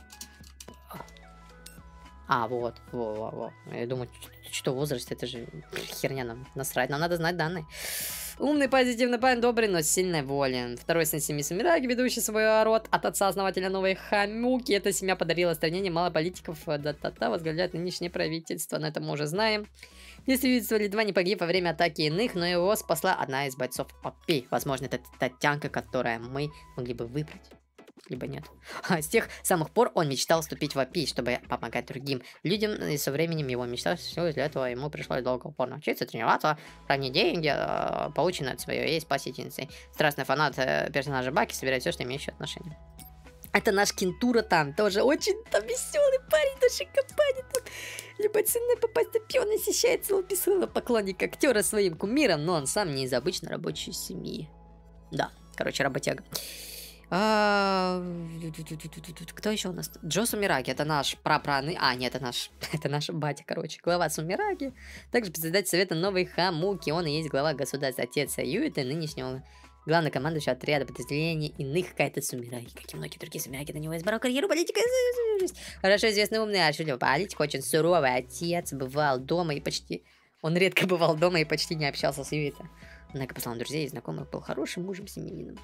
А, вот, во, во, во. Я думаю, что возраст, это же херня, нам насрать, нам надо знать данные. Умный, позитивный парень, добрый, но сильной воли. Второй сын семьи Сумираги, ведущий свой род от отца-основателя новой Хамуки. Эта семья подарила стране немало политиков, да-та-та, возглавляет нынешнее правительство, но это мы уже знаем. Если видится, едва не погиб во время атаки иных, но его спасла одна из бойцов ОПИ. Возможно, это татянка, которую мы могли бы выбрать. Либо нет. А с тех самых пор он мечтал вступить в ОПИ, чтобы помогать другим людям, и со временем его мечта все для этого ему пришлось долго упорно учиться, тренироваться, хранить деньги, полученные от своей спасительницы. Страстный фанат персонажа Баки собирает все, что имеющее отношение. Это наш Кентура там, тоже очень там веселый парень, даже компания там. Любой ценой попасть на пион насыщает целописного поклонника актера своим кумиром, но он сам не из обычной рабочей семьи. Да, короче, работяга. А... Кто еще у нас? Джо Сумираги, это наш прапраный... А, нет, это наш... это наш батя, короче. Глава Сумираги. Также председатель совета новой Хамуки. Он и есть глава государства, отец Юита, нынешнего главнокомандующего отряда подразделений иных какая-то Сумираги. Как и многие другие Сумираги, на него избрал карьеру политика. Хорошо известный умный отшутил политик, очень суровый отец, бывал дома и почти... Он редко бывал дома и почти не общался с Юита. Однако, по словам друзей и знакомых, был хорошим мужем, семьянином.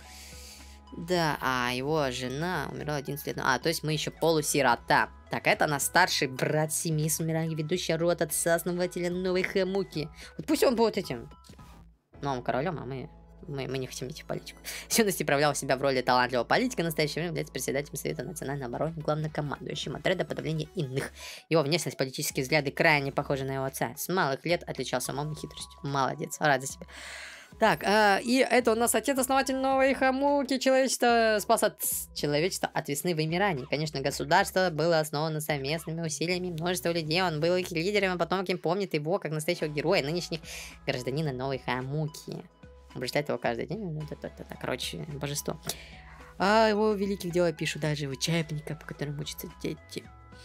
Да, а его жена умерла одиннадцать лет. А, то есть мы еще полусирота. Так, это наш старший брат семьи Сумираги, ведущий род отца-основателя новой Хамуки. Вот пусть он будет этим новым королем, а мы, мы, мы не хотим идти в политику. В юности проявлял себя в роли талантливого политика, в настоящее время является председателем Совета национальной обороны, главнокомандующим отряда подавления иных. Его внешность, политические взгляды крайне похожи на его отца. С малых лет отличался умом и хитростью. Молодец, рад за себя. Так, э, и это у нас отец-основатель новой Хамуки. Человечество спас от человечества от весны вымираний. Конечно, государство было основано совместными усилиями множества людей. Он был их лидером, а потом кем помнит его как настоящего героя, нынешних гражданина новой Хамуки. Обращает его каждый день. Короче, божество. А его великих дел пишут даже в учебниках, по которым учатся дети.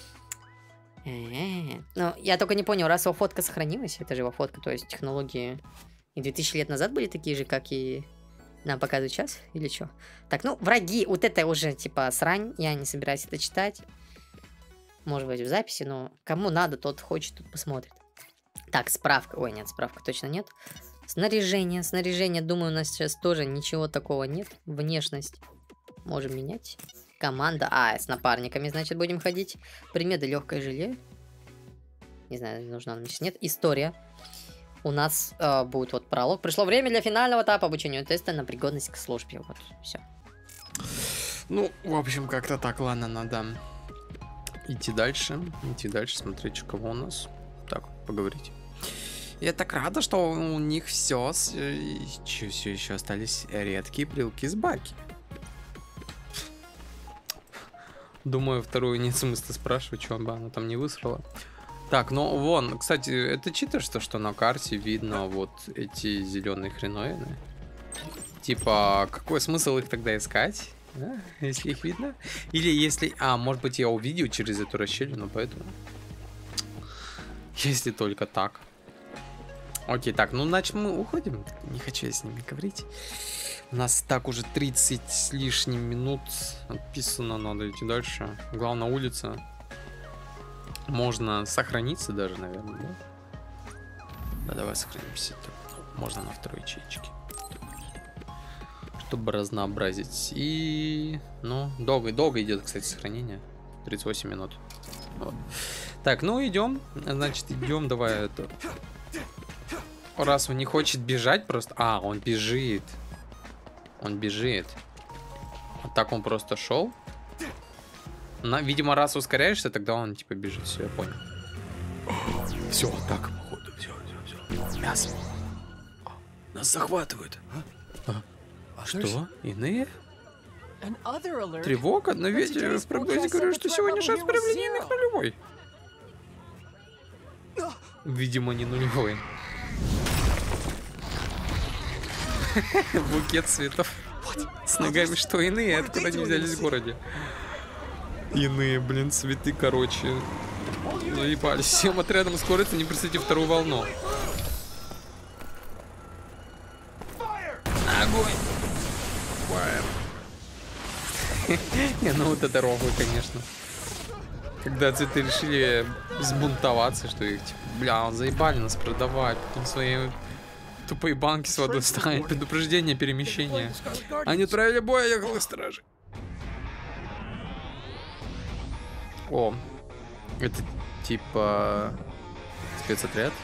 Э-э-э. Ну, я только не понял, раз его фотка сохранилась, это же его фотка, то есть технологии... И две тысячи лет назад были такие же, как и нам показывают сейчас? Или что? Так, ну, враги. Вот это уже, типа, срань. Я не собираюсь это читать. Может быть, в записи, но кому надо, тот хочет, тут посмотрит. Так, справка. Ой, нет, справка точно нет. Снаряжение. Снаряжение, думаю, у нас сейчас тоже ничего такого нет. Внешность можем менять. Команда. А, с напарниками, значит, будем ходить. Приметы легкое желе. Не знаю, нужно нам сейчас. Нет. История. У нас э, будет вот пролог. Пришло время для финального этапа обучения теста на пригодность к службе. Вот, все. Ну, в общем, как-то так. Ладно, надо идти дальше. Идти дальше, смотреть, что кого у нас. Так, поговорить. Я так рада, что у них все, все еще остались редкие брелки с Баки. Думаю, вторую нет смысла спрашивать, что она там не высрала. Так, ну вон, кстати, это читерство, что на карте видно вот эти зеленые хреновины. Типа, какой смысл их тогда искать, да? Если их видно? Или если... А, может быть, я увидел через эту расщелину, поэтому... Если только так. Окей, так, ну, значит, мы уходим. Не хочу я с ними говорить. У нас так уже тридцать с лишним минут отписано, надо идти дальше. Главное, улица. Можно сохраниться даже, наверное, да? Да, давай сохранимся. Можно на второй ячейке. Чтобы разнообразить. И... Ну, долго, долго идет, кстати, сохранение. тридцать восемь минут. Вот. Так, ну идем. Значит, идем, давай это... Раз он не хочет бежать просто... А, он бежит. Он бежит. А так он просто шел. На, видимо, раз ускоряешься, тогда он типа бежит. Все, я понял. Все, так, походу. Все, все, все. Мясо. Нас захватывают. А? А что? Иные? Тревога? Но ведь в прогнозе говорят, что сегодня шанс проявления иных нулевой. Видимо, не нулевой. Букет цветов. С ногами что иные? Откуда они взялись в городе? Иные, блин, цветы, короче. Заебались. Всем отрядом ускориться, не представьте вторую волну. Огонь! Не, ну вот это роглы, конечно. Когда цветы решили сбунтоваться, что их, типа, бля, он заебали нас продавать, потом свои тупые банки с водой ставить, предупреждение перемещения. Они отправили бой ехалых стражей. О, это типа спецотряд?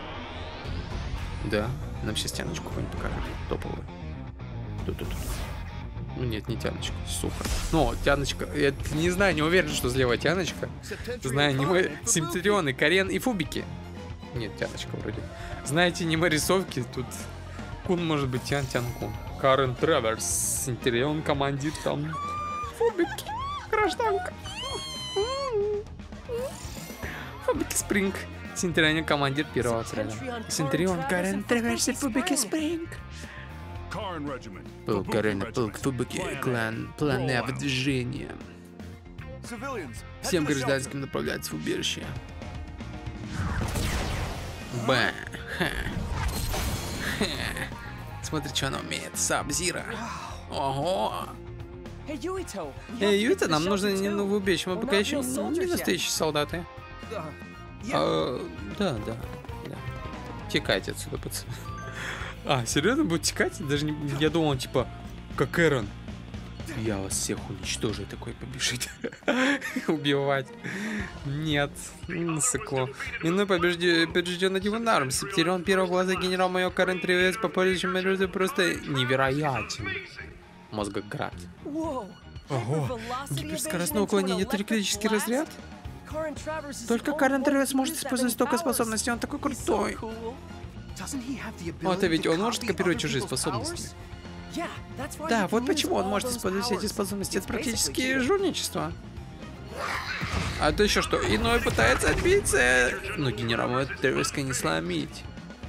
Да, нам сейчас тяночку какую-нибудь покажем, топовую. Тут-тут-тут. Ну нет, не тяночка, сука. Ну, тяночка, я не знаю, не уверен, что слева тяночка. Знаю аниме Симтерион и Карен и Фубики. Нет, тяночка вроде. Знаете аниме рисовки, тут Кун может быть Тян Тян Кун. Карен Треверс, Симтерион командир там. Фубики, гражданка. Фубики Спринг. Симтерион командир первого отряда. Симтерион, Карен Треверс и Фубики Спринг. Полк Карена, полк Фубики, клан, планы в движении. Всем гражданским направляться в убежище. Ба. Ха. Ха. Смотри, что она умеет. Саб-Зира. Ого. Эй, Юита, нам нужно не в убежище. Мы пока еще не настоящие солдаты. А, да, да, да. Текайте отсюда, пацаны. А, серьезно будет текать? Даже не... Я думал, типа, как Эрон. Я вас всех уничтожу, и такой побежит. Убивать. Нет, сыкло. Иной побежден Дивонаром. Септерион первого глаза генерал-майор Карен Треверс по поличным мерзу просто невероятен. Мозгоград. Ого, гиперскоростное уклонение, это электрический разряд? Только Карен Треверс может использовать столько способностей, он такой крутой. Вот, а ведь он может копировать чужие способности. Да, вот почему он может использовать все эти способности. Это практически жульничество. А то еще что? Иной пытается отбиться. Но генерала Треверска не сломить.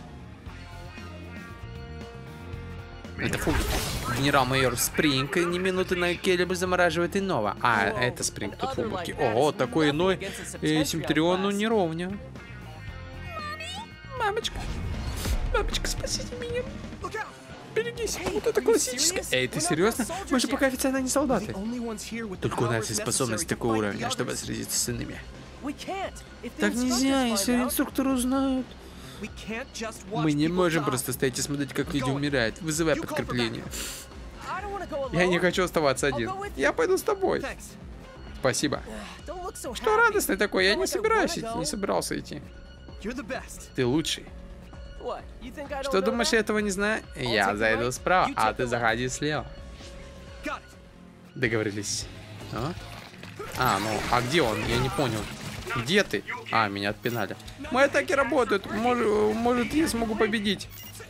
Это Фубики. Генерал-майор Спринг ни минуты на келебе замораживает иного. А, это Спринг, тут Фубики. Ого, такой иной Симтериону не ровня. Мамочка. Мамочка, спасите меня. Берегись. Вот это классическое. Эй, ты серьезно? Мы же пока официально не солдаты. Только у нас есть способность такого уровня, чтобы сразиться с иными. Так нельзя, если инструкторы узнают. Мы не можем просто стоять и смотреть, как люди умирают. Вызывай подкрепление. Я не хочу оставаться один. Я пойду с тобой. Спасибо. Что радостный такой? Я не собираюсь идти, не собирался идти. Ты лучший. Что думаешь, я этого не знаю? Я зайду справа, а ты заходи слева. Договорились. А? а, ну, а где он? Я не понял. Где ты? А, меня отпинали. Мои атаки работают. Может, может я смогу победить.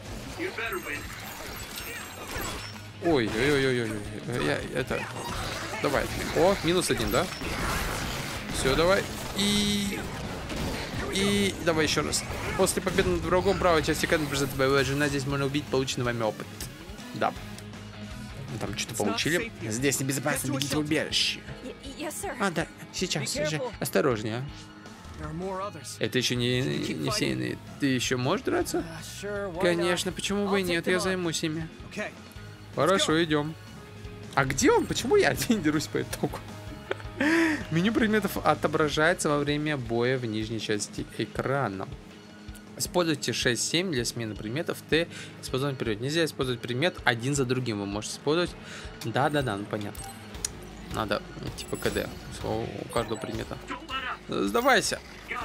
Ой, ой, ой, ой, ой. Я, это... Давай. О, минус один, да? Все, давай. И... И давай еще раз. После победы над врагом правой части карты прижата боевая жена. Здесь можно убить полученный вами опыт. Да. Там что-то получили. Здесь небезопасно, бегите в убежище. А, да, сейчас, же. Осторожнее. Это еще не, не все иные. Ты еще можешь драться? Конечно, почему бы и нет, я займусь ими. Хорошо, идем. А где он? Почему я один дерусь по итогу? Меню предметов отображается во время боя в нижней части экрана. Используйте шесть семь для смены предметов. Т. Использовать вперед. Нельзя использовать предмет один за другим. Вы можете использовать. Да-да-да, ну понятно. Надо, типа, КД у каждого предмета. Сдавайся.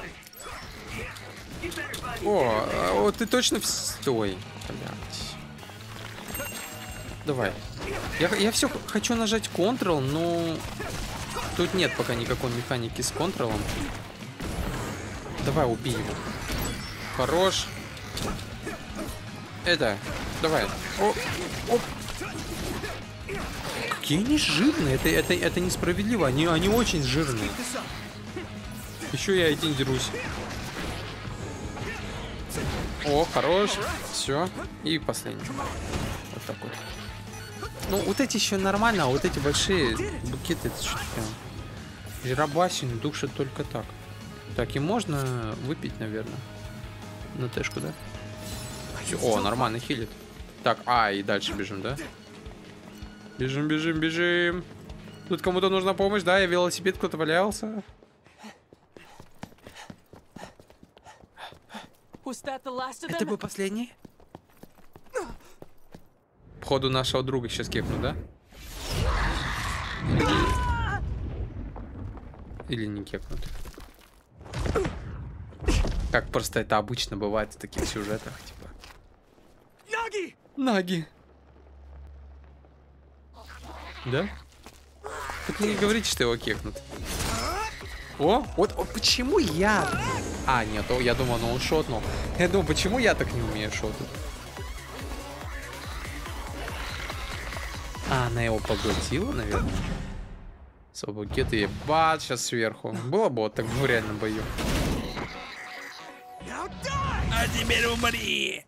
О, о, ты точно в... Стой. Блядь. Давай. Я, я все хочу нажать Ctrl, но... Тут нет пока никакой механики с Ctrl. Давай, убей его. Хорош. Это, давай. О, оп. Какие они жирные. Это, это, это несправедливо. Они, они очень жирные. Еще я один дерусь. О, хорош. Все. И последний. Вот так вот. Ну, вот эти еще нормально, а вот эти большие букеты, это что-то прям... Жиробасин душит только так. Так, и можно выпить, наверное. На тэшку, да? Всё. О, нормально хилит. Так, а, и дальше бежим, да? Бежим, бежим, бежим. Тут кому-то нужна помощь, да? Я велосипед, кто-то валялся. Это был последний? Походу нашего друга сейчас кекну, да? Или не кекнут. Как просто это обычно бывает в таких сюжетах, типа. Nagi! Наги. Да? Так не говорите, что его кекнут. О, вот, вот почему я... А, нет, о, я думал, ну он шотнул. Я думал, почему я так не умею шотать? А, она его поглотила, наверное. Собакет и бац, сейчас сверху. Было бы вот так в реальном бою. А теперь умри!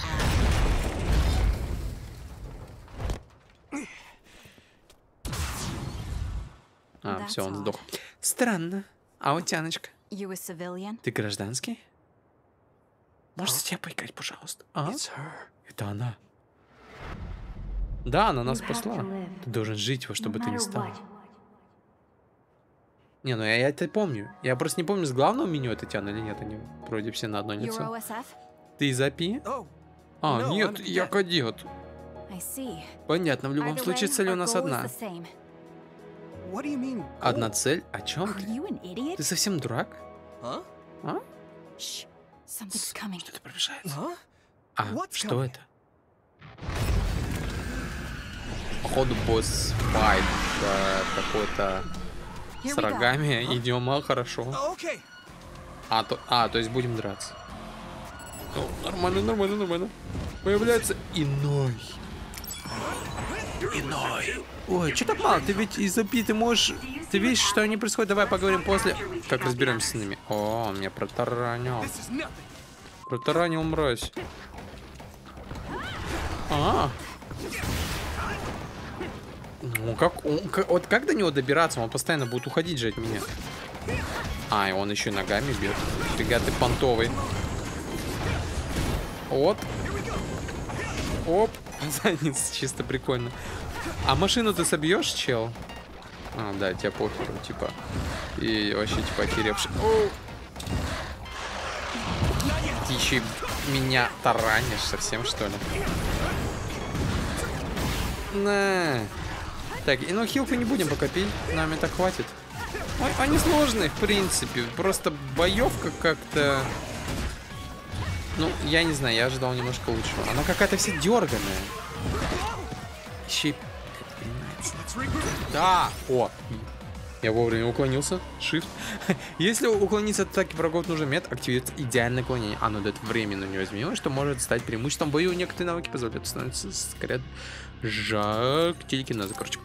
А, все, он сдох. Странно. А вот Тяночка. Ты гражданский? Можете тебя поиграть, пожалуйста? А? Это она. Да, она нас спасла. Ты должен жить во что бы ты ни стал. Не, ну я, я это помню. Я просто не помню, с главного меню это Тяна или нет. Они вроде все на одно лицо. Ты из АПИ? А, нет, я кадет. Понятно, в любом случае цель у нас одна. Одна цель? О чем ты? Ты совсем дурак? А? Что-то приближается. А, что это? Походу босс файт какой-то с рогами. Идем, а, хорошо. А то, а, то есть будем драться. О, нормально, нормально, нормально. Появляется иной. Иной. Ой, что так мало? Ты ведь из АПИ ты можешь... Ты видишь, что не происходит? Давай поговорим после... Как разберемся с ними. О, он меня протаранил. Протаранил, мразь. А. Ну, как, он, как... Вот как до него добираться? Он постоянно будет уходить же от меня. А, и он еще ногами бьет. Фига ты понтовый. Вот. Оп. Задница, чисто прикольно. А машину ты собьешь, чел? А, да, тебя похеру, типа. И вообще, типа, охеревший. О! Ты еще меня таранишь совсем, что ли? На. Так, и ну хилку не будем пока пить. Нам это хватит. Ой, они сложные, в принципе. Просто боевка как-то... Ну, я не знаю, я ожидал немножко лучшего. Она какая-то вся дерганая. Еще и... Да! О! Я вовремя уклонился. Shift. Если уклониться от атаки врагов, нужен метод активировать идеальное уклонение. А, ну да, это временно у него изменилось, что может стать преимуществом в бою. Некоторые навыки позволяют становиться скорее жак телекинеза. Короче,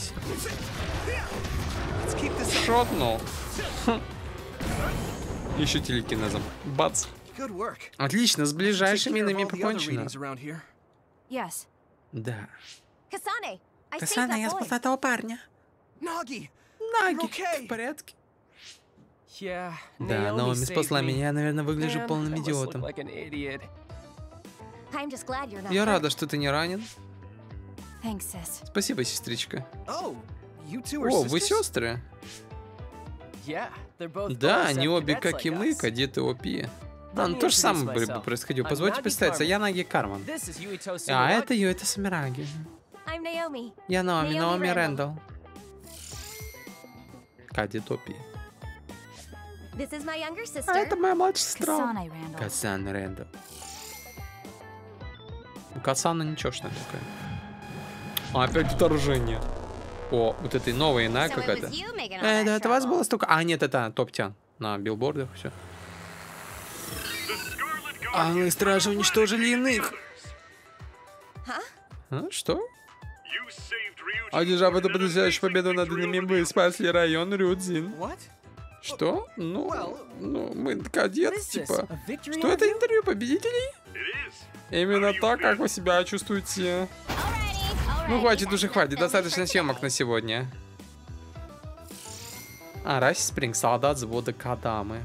шотнул. Еще телекинезом. Бац. Отлично, с ближайшими нами покончено. Да. Касана, я спасла того парня. Наги, в порядке? Yeah, Да, Наоми спасла меня, я, наверное, выгляжу Man, полным I must look идиотом. like an idiot. Я рада, что ты не ранен. Thanks, sis. Спасибо, сестричка. Oh, you two are О, вы sisters? сестры? Yeah, they're both Да, O S F они обе, cadets как и like мы, us. кадеты О Пи. А, Let ну me то же introduce самое бы myself. происходило. I'm Позвольте Наги представиться, Карман. я Наги Карман. This is Yuito А Sumimaru. это Юэта Самираги. I'm Naomi. Я Наоми, Наоми Наоми Рэндалл. Рэндалл. Кадет О Пи. This is my younger sister. А это моя младшая сестра. Kasane Randall. Касан Рэндалл. Касана ничегошная такая. А, опять вторжение. О, вот это новая иная So it какая-то. was you making all Э, that да, это вас trouble. было столько... А, нет, это топ-тян. На билбордах все. Алые стражи уничтожили иных. Huh? А, что? Одержав эту потрясающую победу над иными, вы спасли район Рюдзин. What? Что? Ну, ну, мы кадет, What is this? типа. A victory Что это interview? интервью победителей? Именно так, как вы себя чувствуете. Alrighty, Ну, alrighty. хватит уже, That's хватит. enough Достаточно for съемок today. на сегодня. А, Райс Спринг, солдат взвода Кадамы.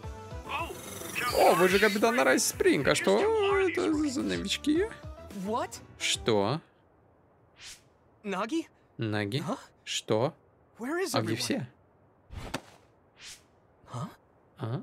О, вы же капитан Райс Спринг. А что это за новички? What? Что? Nagi? Наги? Huh? Что? Where is А где everyone? все? Huh? А?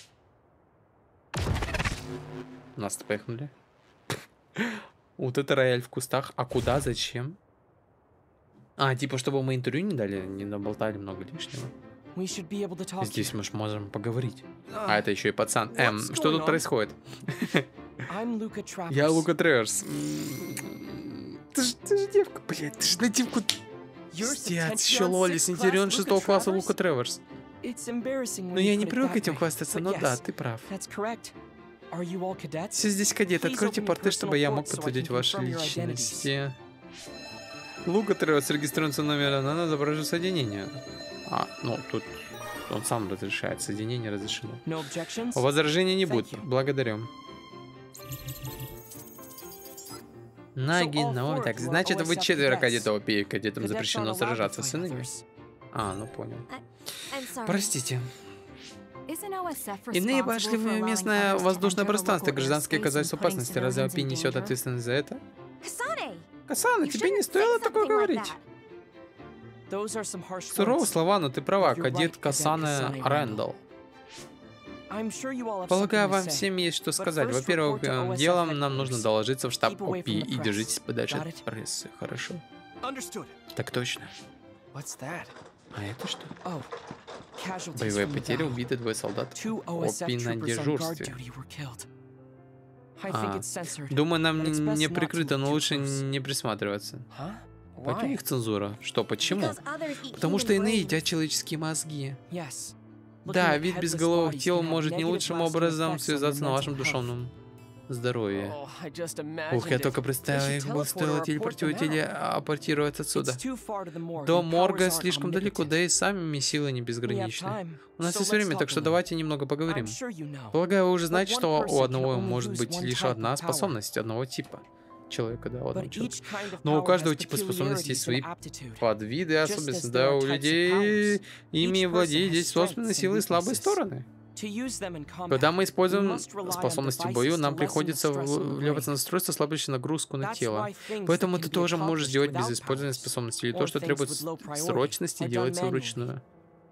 Нас-то поехали. Вот это рояль в кустах. А куда? Зачем? А, типа, чтобы мы интервью не дали, не наболтали много лишнего. We should be able to talk Здесь мы ж можем поговорить. Uh, А это еще и пацан. Эм, what's что going тут on? происходит? I'm Luca Travers. Я Лука Треверс. М, Ты ж, ты ж девка, блядь, ты ж на девку. You're Пиздец, Septentrion еще Лоли, sixth Синтерион class шестого Luca класса Travers? Лука Треверс. It's embarrassing when Но you я put не it привык that этим way, хвастаться, but но да, yes, ты прав. That's correct. Are you all cadets? Все здесь кадеты, Please откройте open your порты, чтобы я personal мог ports so I подтвердить can ваши confirm your личности. Лука Треверс регистрируется номер на изображение соединения. А, ну тут он сам разрешает, соединение разрешено. No objections? Возражений не Thank будет, you. благодарю. Наги, So all ну four так, of you are значит O S вы F четверо cadets. кадетов, и кадетам Cadets запрещено aren't allowed to сражаться fight с иными. others. А, ну понял. I'm sorry. Простите. Isn't O S F Иные responsible пошли for в allowing местное others to воздушное enter the пространство, local гражданские airspace оказались в and putting опасности. Разве civilians Опи in несет danger? ответственность за это? Kasane, Касана, you тебе не shouldn't стоило say такое something like говорить. that. Those are some harsh Суровые words. слова, но ты права, You're кадет right, Касана Cadet Kasane Рэндалл. I'm sure you all have Полагаю, something to вам say. всем есть что But сказать. first Во-первых, report to э, O S F делом нам нужно headquarters. доложиться в штаб Keep away Опи from the и press. держитесь подальше Got от it? прессы, хорошо? Understood. Так точно. What's that? А это что? Oh, casualties Боевые from the потери, battle. убиты двое солдат. Two O S F Опи на troopers on guard дежурстве. duty were killed. I think А, it's censored. Думаю, нам but it's не best не not to прикрыто, look но too лучше close. не присматриваться. Huh? Почему у Why? них цензура? Что, почему? Because others eat Потому human что иные brains. едят человеческие мозги. Yes. Да, Looking at вид headless безголовых bodies тел can have может не negative лучшим lasting образом effects on your связаться на mental вашем health. душевном здоровье. Oh, I just Ух, я imagined только it. представил, They их should бы teleport стоило or телепортировать abort them или out. апортировать отсюда. It's too far to the morgue, До and морга powers aren't слишком далеко, omnipotent. да и сами силы не We have безграничны. time, У нас so есть let's время, talk так что a little. давайте немного I'm поговорим. sure you know. Полагаю, вы уже знаете, But one что у person одного can only может use быть one лишь type одна of power. способность, одного типа человека, да, у одного But человека. each kind of Но у power каждого has типа способностей есть свои peculiarities and aptitude. подвиды и Just особенности. as there Да, are у types of людей powers, ими each владеют person has есть собственные strengths and силы и слабые weaknesses. стороны. To use them in combat, Когда мы используем we must rely on способности в бою, devices нам to lessen приходится the stress on the вливаться brain. на устройство, слабящее нагрузку на That's тело. why things Поэтому that ты can be тоже можешь accomplished делать без without использования powers, способностей, или or то, что things требует with low priority, срочности, are done делается manually. вручную.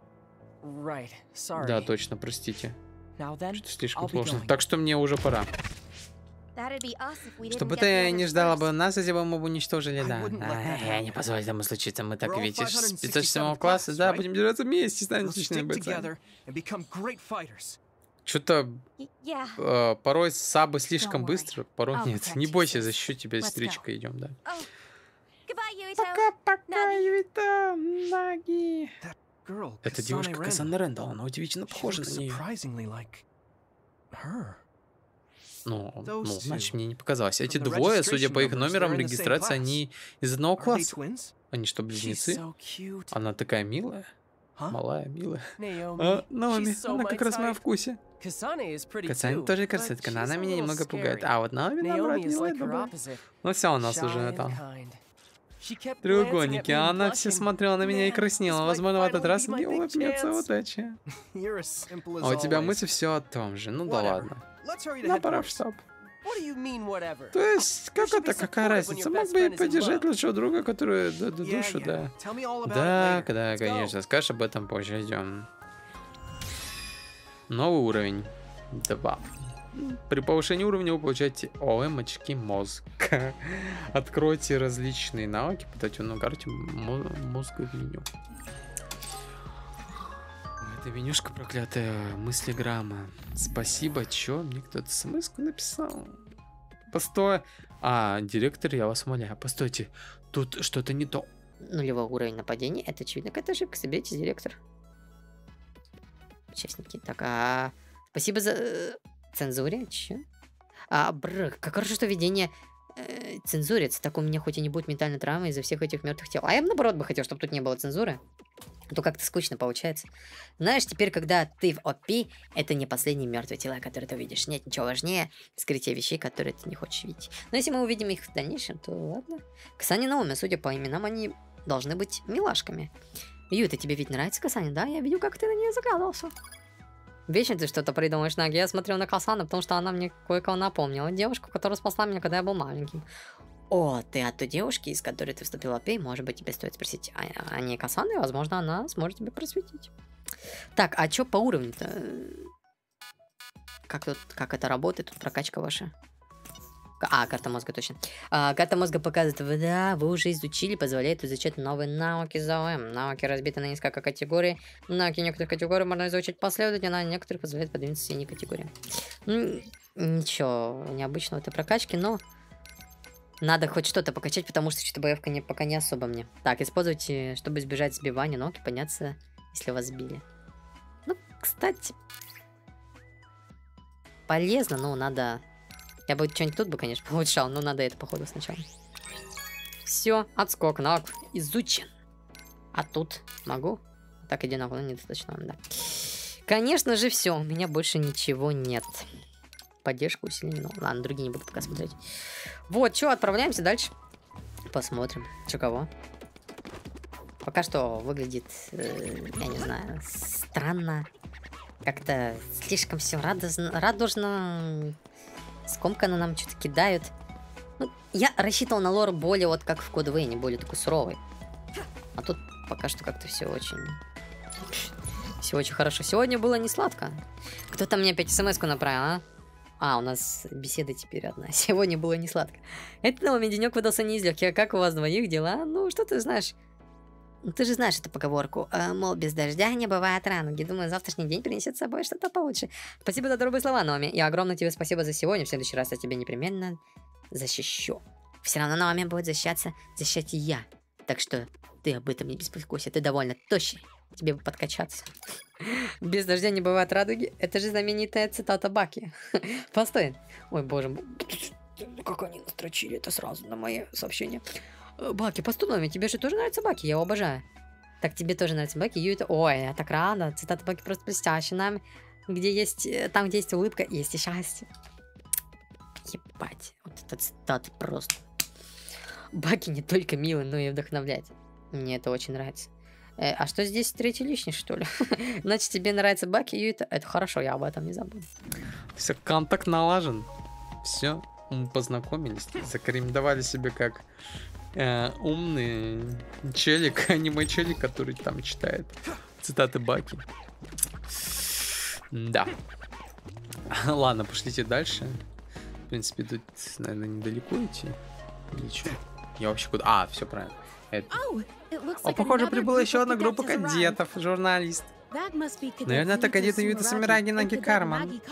Right, sorry. Да, точно, простите. Now then, Что слишком I'll be сложно. going. Так что мне уже пора. That'd be us if we didn't Чтобы get the ты не others ждала first. бы нас, если бы мы бы уничтожили, I да. wouldn't let А, that Я не happen. позволю этому случиться. Мы так We're all видишь, five hundred с пятьсот седьмого sixty-seventh класса, class, да, right? будем держаться вместе, станем We'll отличными stick бойцами. together and become great fighters. Что-то Y- Yeah. э, порой сабы слишком Don't worry. быстро, порой I'll нет. protect Не you, бойся, sis. защищу тебя, Let's сестричка, идем, да. Oh. Goodbye, Yuito. Пока-пока, Наги. Юита, Наги. Girl, Это Kasane девушка Randall. Касана Рэндалл, она удивительно She похожа looks на нее. surprisingly like her. Ну, ну, Those значит, two. мне не показалось. Эти From the двое, судя registration по их numbers, номерам they're in the same регистрации, class. они из одного Are they класса. twins? Они что, she's близнецы? so cute. Она такая милая, Huh? малая, милая. Naomi, А, Наоми, she's so она my как раз в моем type. вкусе. Kasane is pretty Кацань too, тоже but красотка, но she's она a меня little немного пугает. scary. А вот Наоми, наоборот, Naomi is милая like her добрая. opposite. Ну все, у нас Shy уже and это... kind. She kept glancing at Треугольники, me а and она все blushing. смотрела на меня и Man, краснела. this might Возможно, в этот finally раз be my мне big улыбнется chance. удача. You're as simple as А у тебя always. мысль все о том же. Ну да Whatever. ладно. Let's hurry to Ну head пора в towards. штаб. What do you mean, whatever? То есть, как should be это, какая supportive when разница? your Мог best бы и friend is in поддержать love. лучшего друга, который ду- ду- Yeah, душу, yeah. да. Tell me all about Да, it later. да, Let's go. конечно. Скажешь об этом позже. Идем. Новый уровень. Два. При повышении уровня вы получаете ОМ очки мозга. Откройте различные навыки по татуну карте мо- мозга в меню. Это менюшка проклятая, мыслеграмма. Спасибо, чё? Мне кто-то смс-ку написал. Постой. А, директор, я вас умоляю. Постойте, тут что-то не то. Нулевой уровень нападения. Это очевидно какая-то ошибка. Соберитесь, директор. Участники. Так, а... Спасибо за... э, Цензуре? Чё? А, бр, как хорошо, что видение э, цензурится. Так у меня хоть и не будет ментальной травмы из-за всех этих мертвых тел. А я бы наоборот бы хотел, чтобы тут не было цензуры. А то как-то скучно получается. Знаешь, теперь, когда ты в о пи, это не последние мертвые тела, которые ты увидишь. Нет ничего важнее скрытия вещей, которые ты не хочешь видеть. Но если мы увидим их в дальнейшем, то ладно. Касани Наоми, судя по именам, они должны быть милашками. Юта, тебе ведь нравится Касани, да? Я видел, как ты на нее загадался. Вечно ты что-то придумаешь, Наги. Я смотрел на Касану, потому что она мне кое-кого напомнила. Девушку, которая спасла меня, когда я был маленьким. О, ты от той девушки, из которой ты вступила в пей, может быть, тебе стоит спросить о, о ней Касаны, возможно, она сможет тебе просветить. Так, а чё по уровню-то? Как тут, как это работает? Тут прокачка ваша. А, карта мозга, точно. А, карта мозга показывает, да, вы уже изучили, позволяет изучать новые навыки за ОМ. Навыки разбиты на несколько категорий. Навыки некоторых категорий можно изучить последовательно, а некоторых позволяет подвинуться в синие категории. Ну, ничего необычного в этой прокачке, но надо хоть что-то покачать, потому что что-то боевка не, пока не особо мне. Так, используйте, чтобы избежать сбивания ног и подняться, если вас сбили. Ну, кстати, полезно, но надо... Я бы что-нибудь тут бы, конечно, улучшал, но надо это, походу, сначала. Все, отскок навык изучен. А тут могу? Так, иди нахуй, недостаточно, да. Конечно же, все, у меня больше ничего нет. Поддержка, усиление, ну ладно, другие не буду пока смотреть. Вот, что, отправляемся дальше. Посмотрим, что кого. Пока что выглядит, э, я не знаю, странно. Как-то слишком все радостно, радужно... Скомканно нам что-то кидают. Ну, я рассчитывал на лор более вот как в Код Вейне, более такой суровый. А тут пока что как-то все очень... Все очень хорошо. Сегодня было не сладко. Кто-то мне опять смс-ку направил, а? А, у нас беседа теперь одна. Сегодня было не сладко. Этот новый денек выдался не из легких. А как у вас двоих дела? Ну, что ты знаешь? Ну, ты же знаешь эту поговорку. А, мол, без дождя не бывает ранги. Думаю, завтрашний день принесет с собой что-то получше. Спасибо за добрые слова, Наоми. И огромное тебе спасибо за сегодня. В следующий раз я тебя непременно защищу. Все равно Наоми будет защищаться, защищать и я. Так что ты об этом не беспокойся. Ты довольно тощий. Тебе бы подкачаться. Без дождя не бывает радуги. Это же знаменитая цитата Баки. Постой. Ой, боже мой. Как они настрочили это сразу на мои сообщения. Баки, постой, тебе же тоже нравятся Баки, я его обожаю. Так, тебе тоже нравятся Баки, Юта. Ой, я так рада. Цитата Баки просто блестящая. Нам, где есть, там, где есть улыбка, есть и счастье. Ебать, вот эта цитата просто. Баки не только милый, но и вдохновляет. Мне это очень нравится. Э, а что здесь, третий лишний, что ли? Значит, тебе нравится Баки, Юта? Это хорошо, я об этом не забуду. Все, контакт налажен. Все, мы познакомились. Зарекомендовали себе как э, умный челик, аниме-челик, который там читает цитаты Баки. Да. Ладно, пошлите дальше. В принципе, тут, наверное, недалеко идти. Или что? Я вообще куда? А, все правильно. Это... О, похоже, прибыла еще одна группа кадетов, журналист. Наверное, это кадеты Юта Самираги Наги Карман.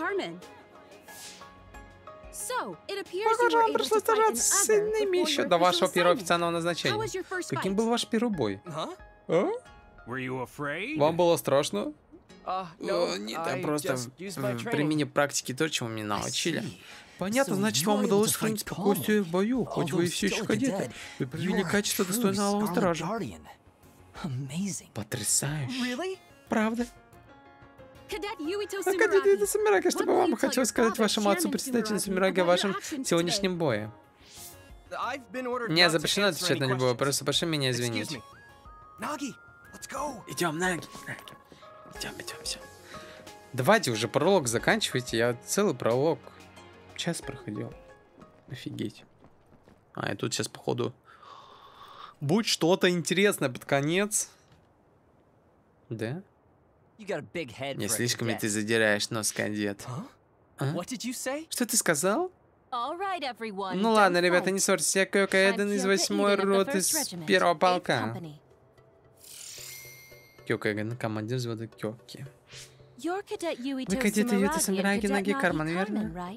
Похоже, вам пришлось сражаться с иными еще до вашего первого официального назначения. Каким был ваш первый бой? Huh? А? Were you afraid? Вам было страшно? Uh, Э, no, Нет, I я просто just used my в training. примене практики то, чему меня научили. Понятно, So значит, you вам were able удалось to сохранить fight спокойствие в бою, хоть вы и Although все еще still a кадеты. cadet, Вы You проявили are a качество, true достойное алого Scarlet стража. Guardian. Amazing. Потрясающе. Really? Правда? Cadet Yuito А кадет Юта Самираги, что бы What will вам you хотел tell your сказать father, вашему отцу, Chairman председателю Sumeragi, Самираги, о about your вашем actions сегодняшнем бое? I've been ordered Не not to запрещено answer отвечать any на любой questions. вопрос, прошу меня Excuse извинить. me. Nagi, let's go. Идем, Наги. Идем, идем, все. Давайте уже пролог заканчивайте, я целый пролог час проходил. Офигеть. А, и тут сейчас, походу, будет что-то интересное под конец. Да? Не слишком ли ты задираешь нос, кадет? А? What did you say? Что ты сказал? All right, everyone. Ну ладно, ребята, не ссорьтесь. Я Кёкаэден из восьмой роты с первого полка. Кёкаэден, командир взвода Кёки. Вы кадеты Юта Самураги Наги Карман, верно?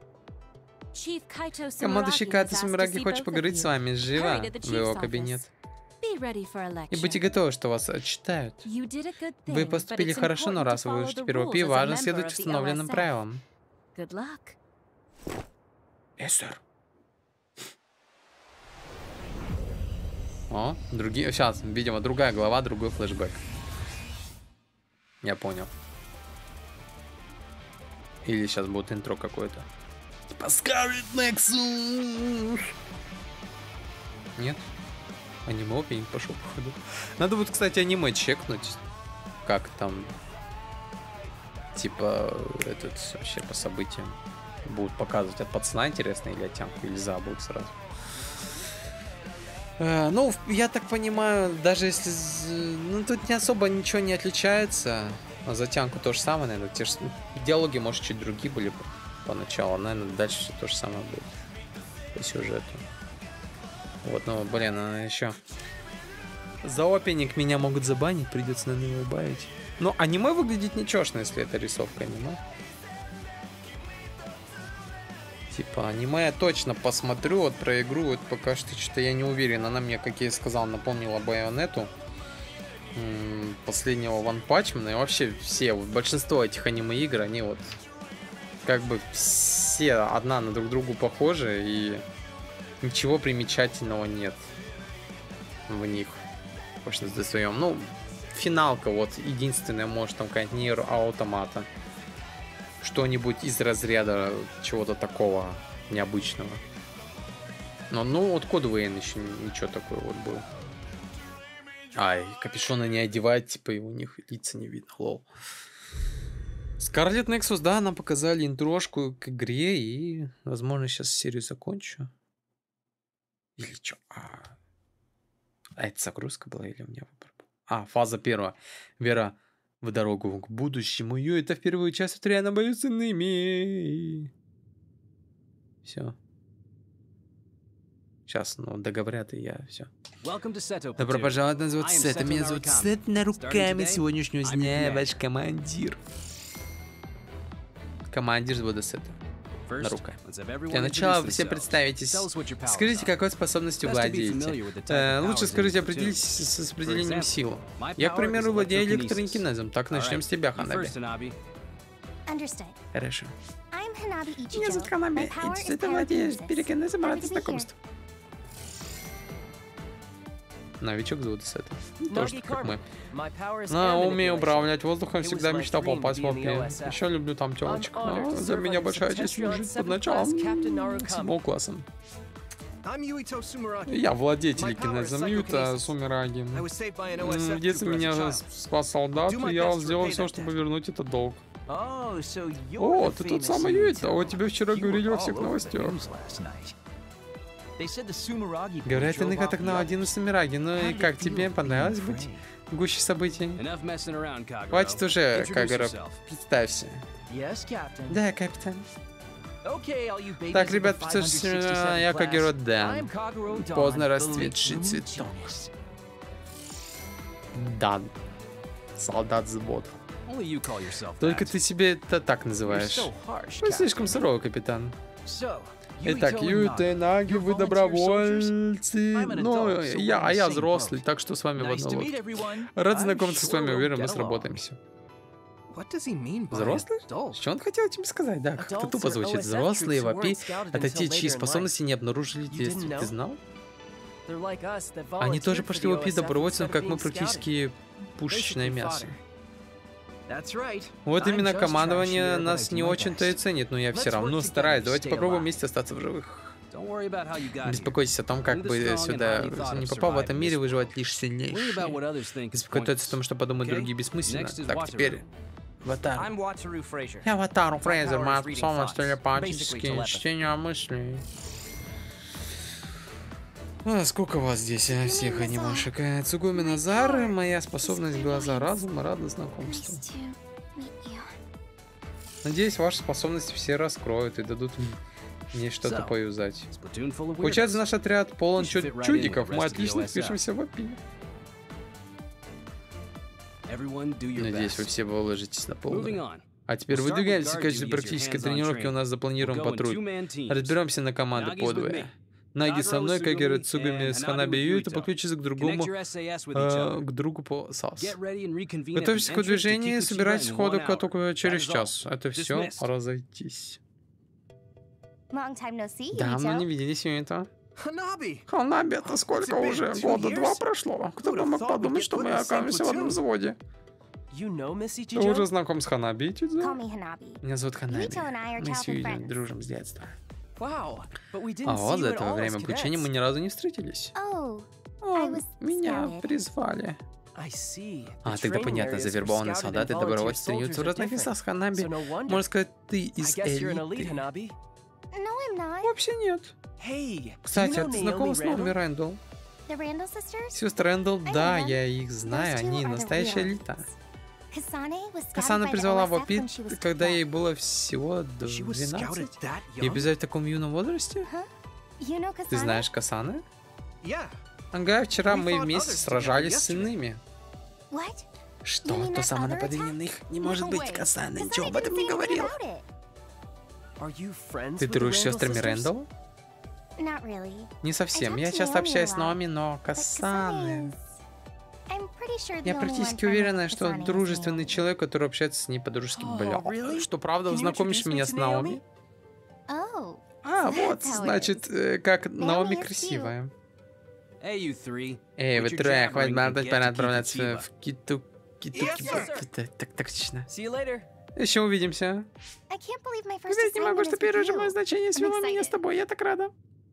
Командующий Като Самураги хочет поговорить с вами. Живо в его кабинет. И будьте готовы, что вас отчитают. Вы поступили хорошо, но раз вы уже теперь в ОП, важно следовать установленным правилам. Эсэр. О, другие... Сейчас, видимо, другая глава, другой флешбэк. Я понял. Или сейчас будет интро какое-то. Типа Scarlet Nexus. Нет? Аниме опенинг пошел, походу. Надо будет, кстати, аниме чекнуть. Как там... Типа, этот вообще по событиям. Будут показывать от пацана, интересно, или от тянку, или за будет сразу. Э, ну, я так понимаю, даже если... Ну, тут не особо ничего не отличается. А за тянку то же самое, наверное. Те же... Диалоги, может, чуть другие были поначалу. Наверное, дальше все то же самое будет. По сюжету. Вот, ну, блин, она еще... За опенинг меня могут забанить, придется, наверное, его убавить. Ну, аниме выглядит нечешно, если это рисовка аниме. Типа, аниме я точно посмотрю, вот про игру, вот пока что что-то я не уверен. Она мне, как я и сказал, напомнила Байонету. Последнего One Punch Man. И вообще все, вот, большинство этих аниме-игр, они вот как бы все одна на друг другу похожи, и ничего примечательного нет в них. В большинстве своем. Ну, финалка вот единственная, может, там какая-нибудь Нир Аутомата. Что-нибудь из разряда чего-то такого необычного. Но, ну, вот Код Вейн еще ничего такое вот был. Ай, капюшона не одевать, типа, и у них лица не видно, лол. Scarlet Nexus, да, нам показали интрошку к игре, и, возможно, сейчас серию закончу. Или что? А, а это загрузка была, или у меня выбор был? А, фаза первая. Вера в дорогу к будущему. Ее это в первую часть реально бою с иными. Все. Сейчас, ну, договорят, и я все. Добро пожаловать, нас зовут Сет. Меня зовут Сет на руками сегодняшнего дня, ваш командир. Командир взвода Сета. На руках. Для начала все представитесь. Скажите, какой способностью владеете. Э, лучше скажите, определитесь с распределением сил. Я, к примеру, владею электроинкинезом. Так, начнем с тебя, Ханаби. Хорошо. Меня зовут Ханаби. И ты владеешь пирокинезом, рад знакомству. Новичок зовут Сета. Тоже как мы. Но умею управлять воздухом, всегда мечтал попасть в ОП. Еще люблю там телочек. Но для меня большая честь служить под началом седьмого класса. Я владетель кинезом Юта Сумираги. В детстве меня спас солдат, и я сделал все, чтобы вернуть этот долг. О, ты тот самый Юта, о тебе вчера говорили во всех новостях. Говорят, ты накатал один из Сумираги, ну и как тебе понравилось быть в гуще событий? Хватит уже, Кагуро, представься. Да, капитан. Так, ребят, представьте, я Кагуро Дан. Поздно расцветший цветок. Дан. Солдат взвода. Только ты себе это так называешь. Вы слишком суровый, капитан. Итак, Юта и Наги, вы добровольцы. Ну, я, а я взрослый, так что с вами в одной лодке. Рад знакомиться с вами, уверен, мы сработаемся. Взрослый? Что он хотел тебе сказать? Да, как-то тупо звучит. Взрослые в ОП — это те, чьи способности не обнаружили в детстве. Ты знал? Они тоже пошли в ОП добровольцем, как мы, практически пушечное мясо. Вот именно командование нас не очень-то и ценит, но я все равно стараюсь. Давайте попробуем вместе остаться в живых. Не беспокойтесь о том, как бы сюда не попал. В этом мире выживать лишь сильнейшие. Беспокойтесь о том, что подумают другие, бессмысленно. Так, теперь Аватар. I'm Wataru Fraser. Я Аватар Фрейзер, моя power is reading способность thoughts, телепатически basically чтение мыслей. А, сколько вас здесь, а, всех анимашек? А, Цугуми Назар, моя способность глаза разума, рада знакомству. Nice to meet you. Надеюсь, ваши способности все раскроют и дадут мне что-то So, поюзать. Platoon full of Получается, weirdos. наш отряд полон We should fit чуд- right чудиков. in with the Мы rest of the отлично O S L. впишемся в опи. Everyone do your Надеюсь, вы best. все выложитесь на Moving полную. on. А теперь We'll start with выдвигаемся в guard качестве duty as your практической hands-on тренировки. У training. нас запланирован We'll go in патруль. two-man teams. Разберемся на команды Nagi's по with двое. me. Наги со Nagaro мной, with Кагера Tsugumi, Цугами and с Hanabi Ханаби with Юито. Yuito. Подключиться к Connect другому, your эс эй эс with each э, other. к другу по САС. Get ready and reconvene at the Готовьтесь к entrance to выдвижению и Kikuchiba собирайтесь in ходу one hour. только That через is all. час. Это все, Dismissed. разойтись. Long time no see, Давно не Yuito. виделись, Юито. Hanabi! Ханаби, это сколько been? уже? Two Года два years? прошло. Кто Who'd бы have мог thought we'd подумать, get что put мы in the same окажемся в одном platoon? взводе. You know Missy Ты уже Chijo? знаком с Ханаби, Тидзе? Call me Hanabi. Меня зовут Ханаби. Yuito and I are Мы с childhood Юидой friends. дружим с детства. Wow, but we А didn't вот see за you at это all as время обучения мы cadets. ни разу не встретились. Oh, О, I was меня scouted. призвали. I see. А, The тогда training понятно, areas for завербованные scouted солдаты и and добровольцы volunteer тренируются в soldiers are разных different. местах с Ханаби. So no wonder. Можно сказать, ты I из guess you're an elite, элиты. Hanabi. no, I'm not. Вообще нет. Hey, do you Кстати, know а ты Naomi знакома с Наоми Randall? Рэндалл? The Randall sisters? Сестры Рэндалл, I да, know them. я их знаю, Those two они are the настоящая real элита. Kasane was scouted Касана by the призвала в O S F опит, when she was когда twelve. ей было всего She was scouted двенадцать. that И young? обязательно в таком юном возрасте? You know Ты Kasane? знаешь Касаны? Yeah. Ага, вчера We мы fought вместе others сражались together с yesterday. иными. What? Что? You mean То that самое other нападение attack? на них не может No быть way. Касаны. Kasane Ничего об didn't этом say не anything говорил. about it. Are you friends Ты with the дружишь с Randall сестрами sisters? Рэндалл? Not really. Не совсем. I Я talked to часто Naomi общаюсь с a lot, Наоми, но But Касаны... Kasane is... I'm pretty sure the Я only практически one friendly уверена, with что Kasane is дружественный Naomi. человек, который общается с ней по-дружески. Oh, Бля, really? что правда, Can you знакомишь introduce me меня to с Наоми? Oh, А, so вот, that's how it значит, is. э, как Наоми is красивая. Hey, you three. Эй, вы Quit your трое, jabbering хватит and болтать, get пора to отправляться Kikuchiba. в Киту... Киту... Yes, Киту... sir. Киту... Так точно. See you later. Еще увидимся. I can't believe my first Поверить не могу, assignment что is with первое же мое you. значение свело меня с excited. тобой, я так рада.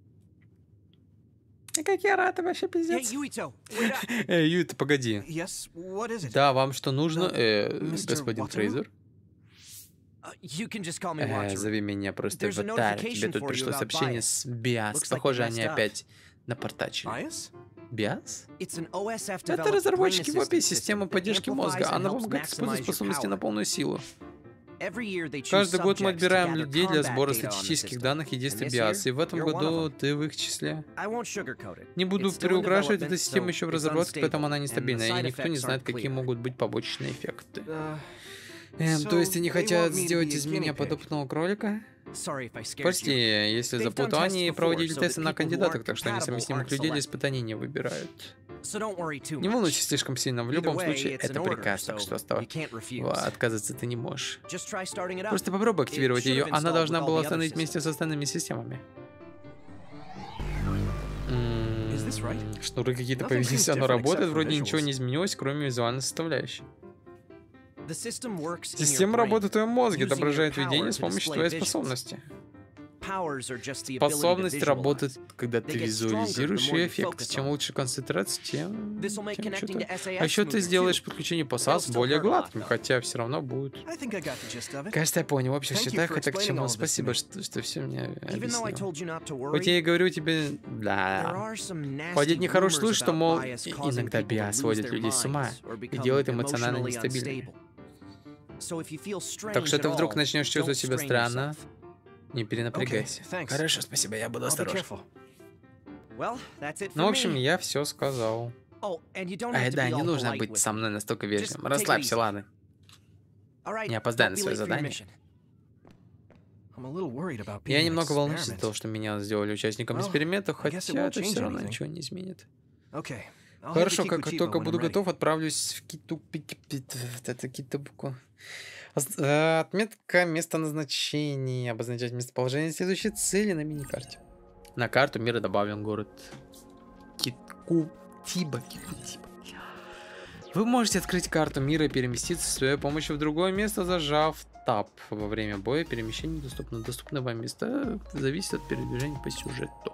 И как я рада, вообще Hey, пиздец. Yuito. Wait up. Эй, Юта, погоди. Yes, what is it? Да, вам что нужно, э, мистер господин Wataru? Фрейзер? Uh, you can just call me Э, Wataru. зови меня просто There's a Ватар. Тебе notification тут for you пришло about сообщение Bias. с Биас. Looks like Похоже, you они messed up. опять напортачили. Bias? Биас? It's an O S F Это developed разработчики brain в опи, assistant система system that поддержки мозга. amplifies and Она helps помогает использовать maximize your способности на power. полную силу. Every year they choose Каждый год мы subjects to отбираем gather людей для combat сбора data on the статистических system. данных и действий And this Биас. И в year, этом you're one of году them. ты в их числе. I won't sugarcoat it. Не буду It's still in приукрашивать, development, эта система so еще в it's разработке, поэтому unstable, она and the нестабильная, и side никто не effects знает, aren't какие clear. могут быть побочные эффекты. Uh, Эм, то есть so они they хотят want me to сделать be a из guinea меня pig. подопытного кролика? Sorry if I scared Прости, you. если They've запутал, done они tests проводили before, so тесты that на people who кандидатах, aren't так что несовместимых compatible людей для aren't испытаний не выбирают. So don't worry too Не much. волнуйся слишком сильно, в Either любом way, случае it's an это order, приказ, так so что you остав- can't refuse. отказаться ты не можешь. Just try starting it up. Просто попробуй активировать It should ее, have она installed должна with all была the other установить вместе systems. с остальными системами. Is this right? М, Шнуры какие-то Nothing появились, seems оно different работает, except for вроде ничего visuals. не изменилось, кроме визуальной составляющей. The system works in your Система brain. работает в твоем мозге, using your отображает power видение to с помощью display твоей visions. способности. Powers are just the ability to Способность visualize. работает, когда ты They get визуализируешь stronger the more ее you эффект. focus Чем on лучше концентрация, тем, This will make тем connecting что-то. to эс эй эс А еще ты smoother, сделаешь too. подключение по It'll САС still более hurt a lot, гладким, though. хотя все равно будет. I think I got the gist of it. Кажется, я понял. В общих Thank you счетах for это к explaining чему. all this to Спасибо, me. что, что все мне Even though I объяснил. told you not to Хоть я и worry, говорю тебе, there да, are some nasty ходит нехороший слух, rumors что, about мол, bias и- causing иногда people to биас lose сводит their людей с ума minds or и become делает эмоционально emotionally нестабильными. unstable. So if you feel strange Так что at ты вдруг all, начнешь чувствовать don't себя strain странно, yourself. не перенапрягайся. Okay, thanks. Хорошо, спасибо, я буду I'll be осторожен. careful. Well, that's it for Ну, в общем, me. я все сказал. Oh, and you don't Ай, have to да, be не all нужно polite быть with со me. мной настолько Just вежливым. take it Расслабься, easy. ладно? All right, Не опоздай don't на be свое late for your задание. mission. I'm a little worried about being Я an немного волнуюсь из-за experiment. того, что меня сделали участником Well, эксперимента, I guess it хотя won't это change все равно anything. ничего не изменит. Okay. I'll head to Хорошо, как Kikuchiba только when буду I'm ready. готов, отправлюсь в Киту... Пики- Пит- Вот это Китабуку. Оз- э, Отметка места назначения. Обозначать местоположение следующей цели на миникарте. На карту мира добавлен город Кикутиба. Кикутиба. Вы можете открыть карту мира и переместиться с своей помощью в другое место, зажав Tab. Во время боя перемещение доступно. Доступны вам места зависит от передвижения по сюжету.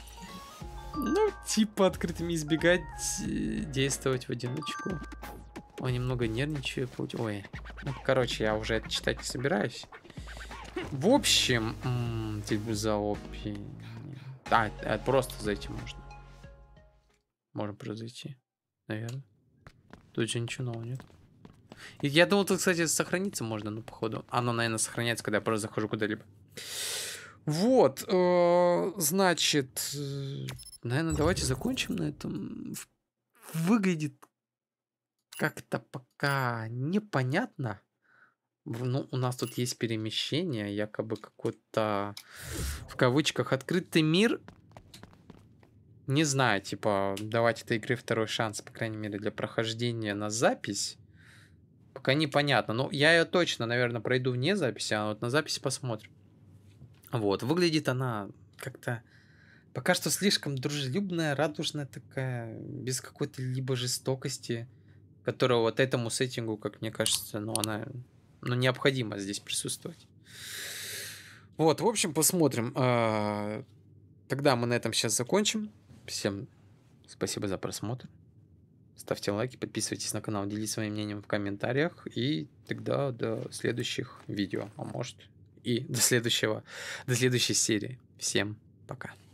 Ну, типа открытыми избегать, э, действовать в одиночку. Ой, немного нервничаю. Ой. Ну, короче, я уже это читать не собираюсь. В общем, типа за опи. А, просто зайти можно. Можем просто зайти. Наверное. Тут же ничего нового нет. И я думал, тут, кстати, сохраниться можно, но походу. Оно, наверное, сохраняется, когда я просто захожу куда-либо. Вот. Э, значит, э, наверное, давайте закончим на этом. Выглядит как-то пока непонятно. Ну, у нас тут есть перемещение, якобы какой-то, в кавычках, открытый мир. Не знаю, типа, давать этой игре второй шанс, по крайней мере, для прохождения на запись. Пока непонятно. Но я ее точно, наверное, пройду вне записи, а вот на записи посмотрим. Вот, выглядит она как-то пока что слишком дружелюбная, радужная такая, без какой-то либо жестокости, которая вот этому сеттингу, как мне кажется, ну, она, ну, необходимо здесь присутствовать. Вот, в общем, посмотрим. Тогда мы на этом сейчас закончим. Всем спасибо за просмотр. Ставьте лайки, подписывайтесь на канал, делитесь своим мнением в комментариях. И тогда до следующих видео, а может и до следующего, до следующей серии. Всем пока.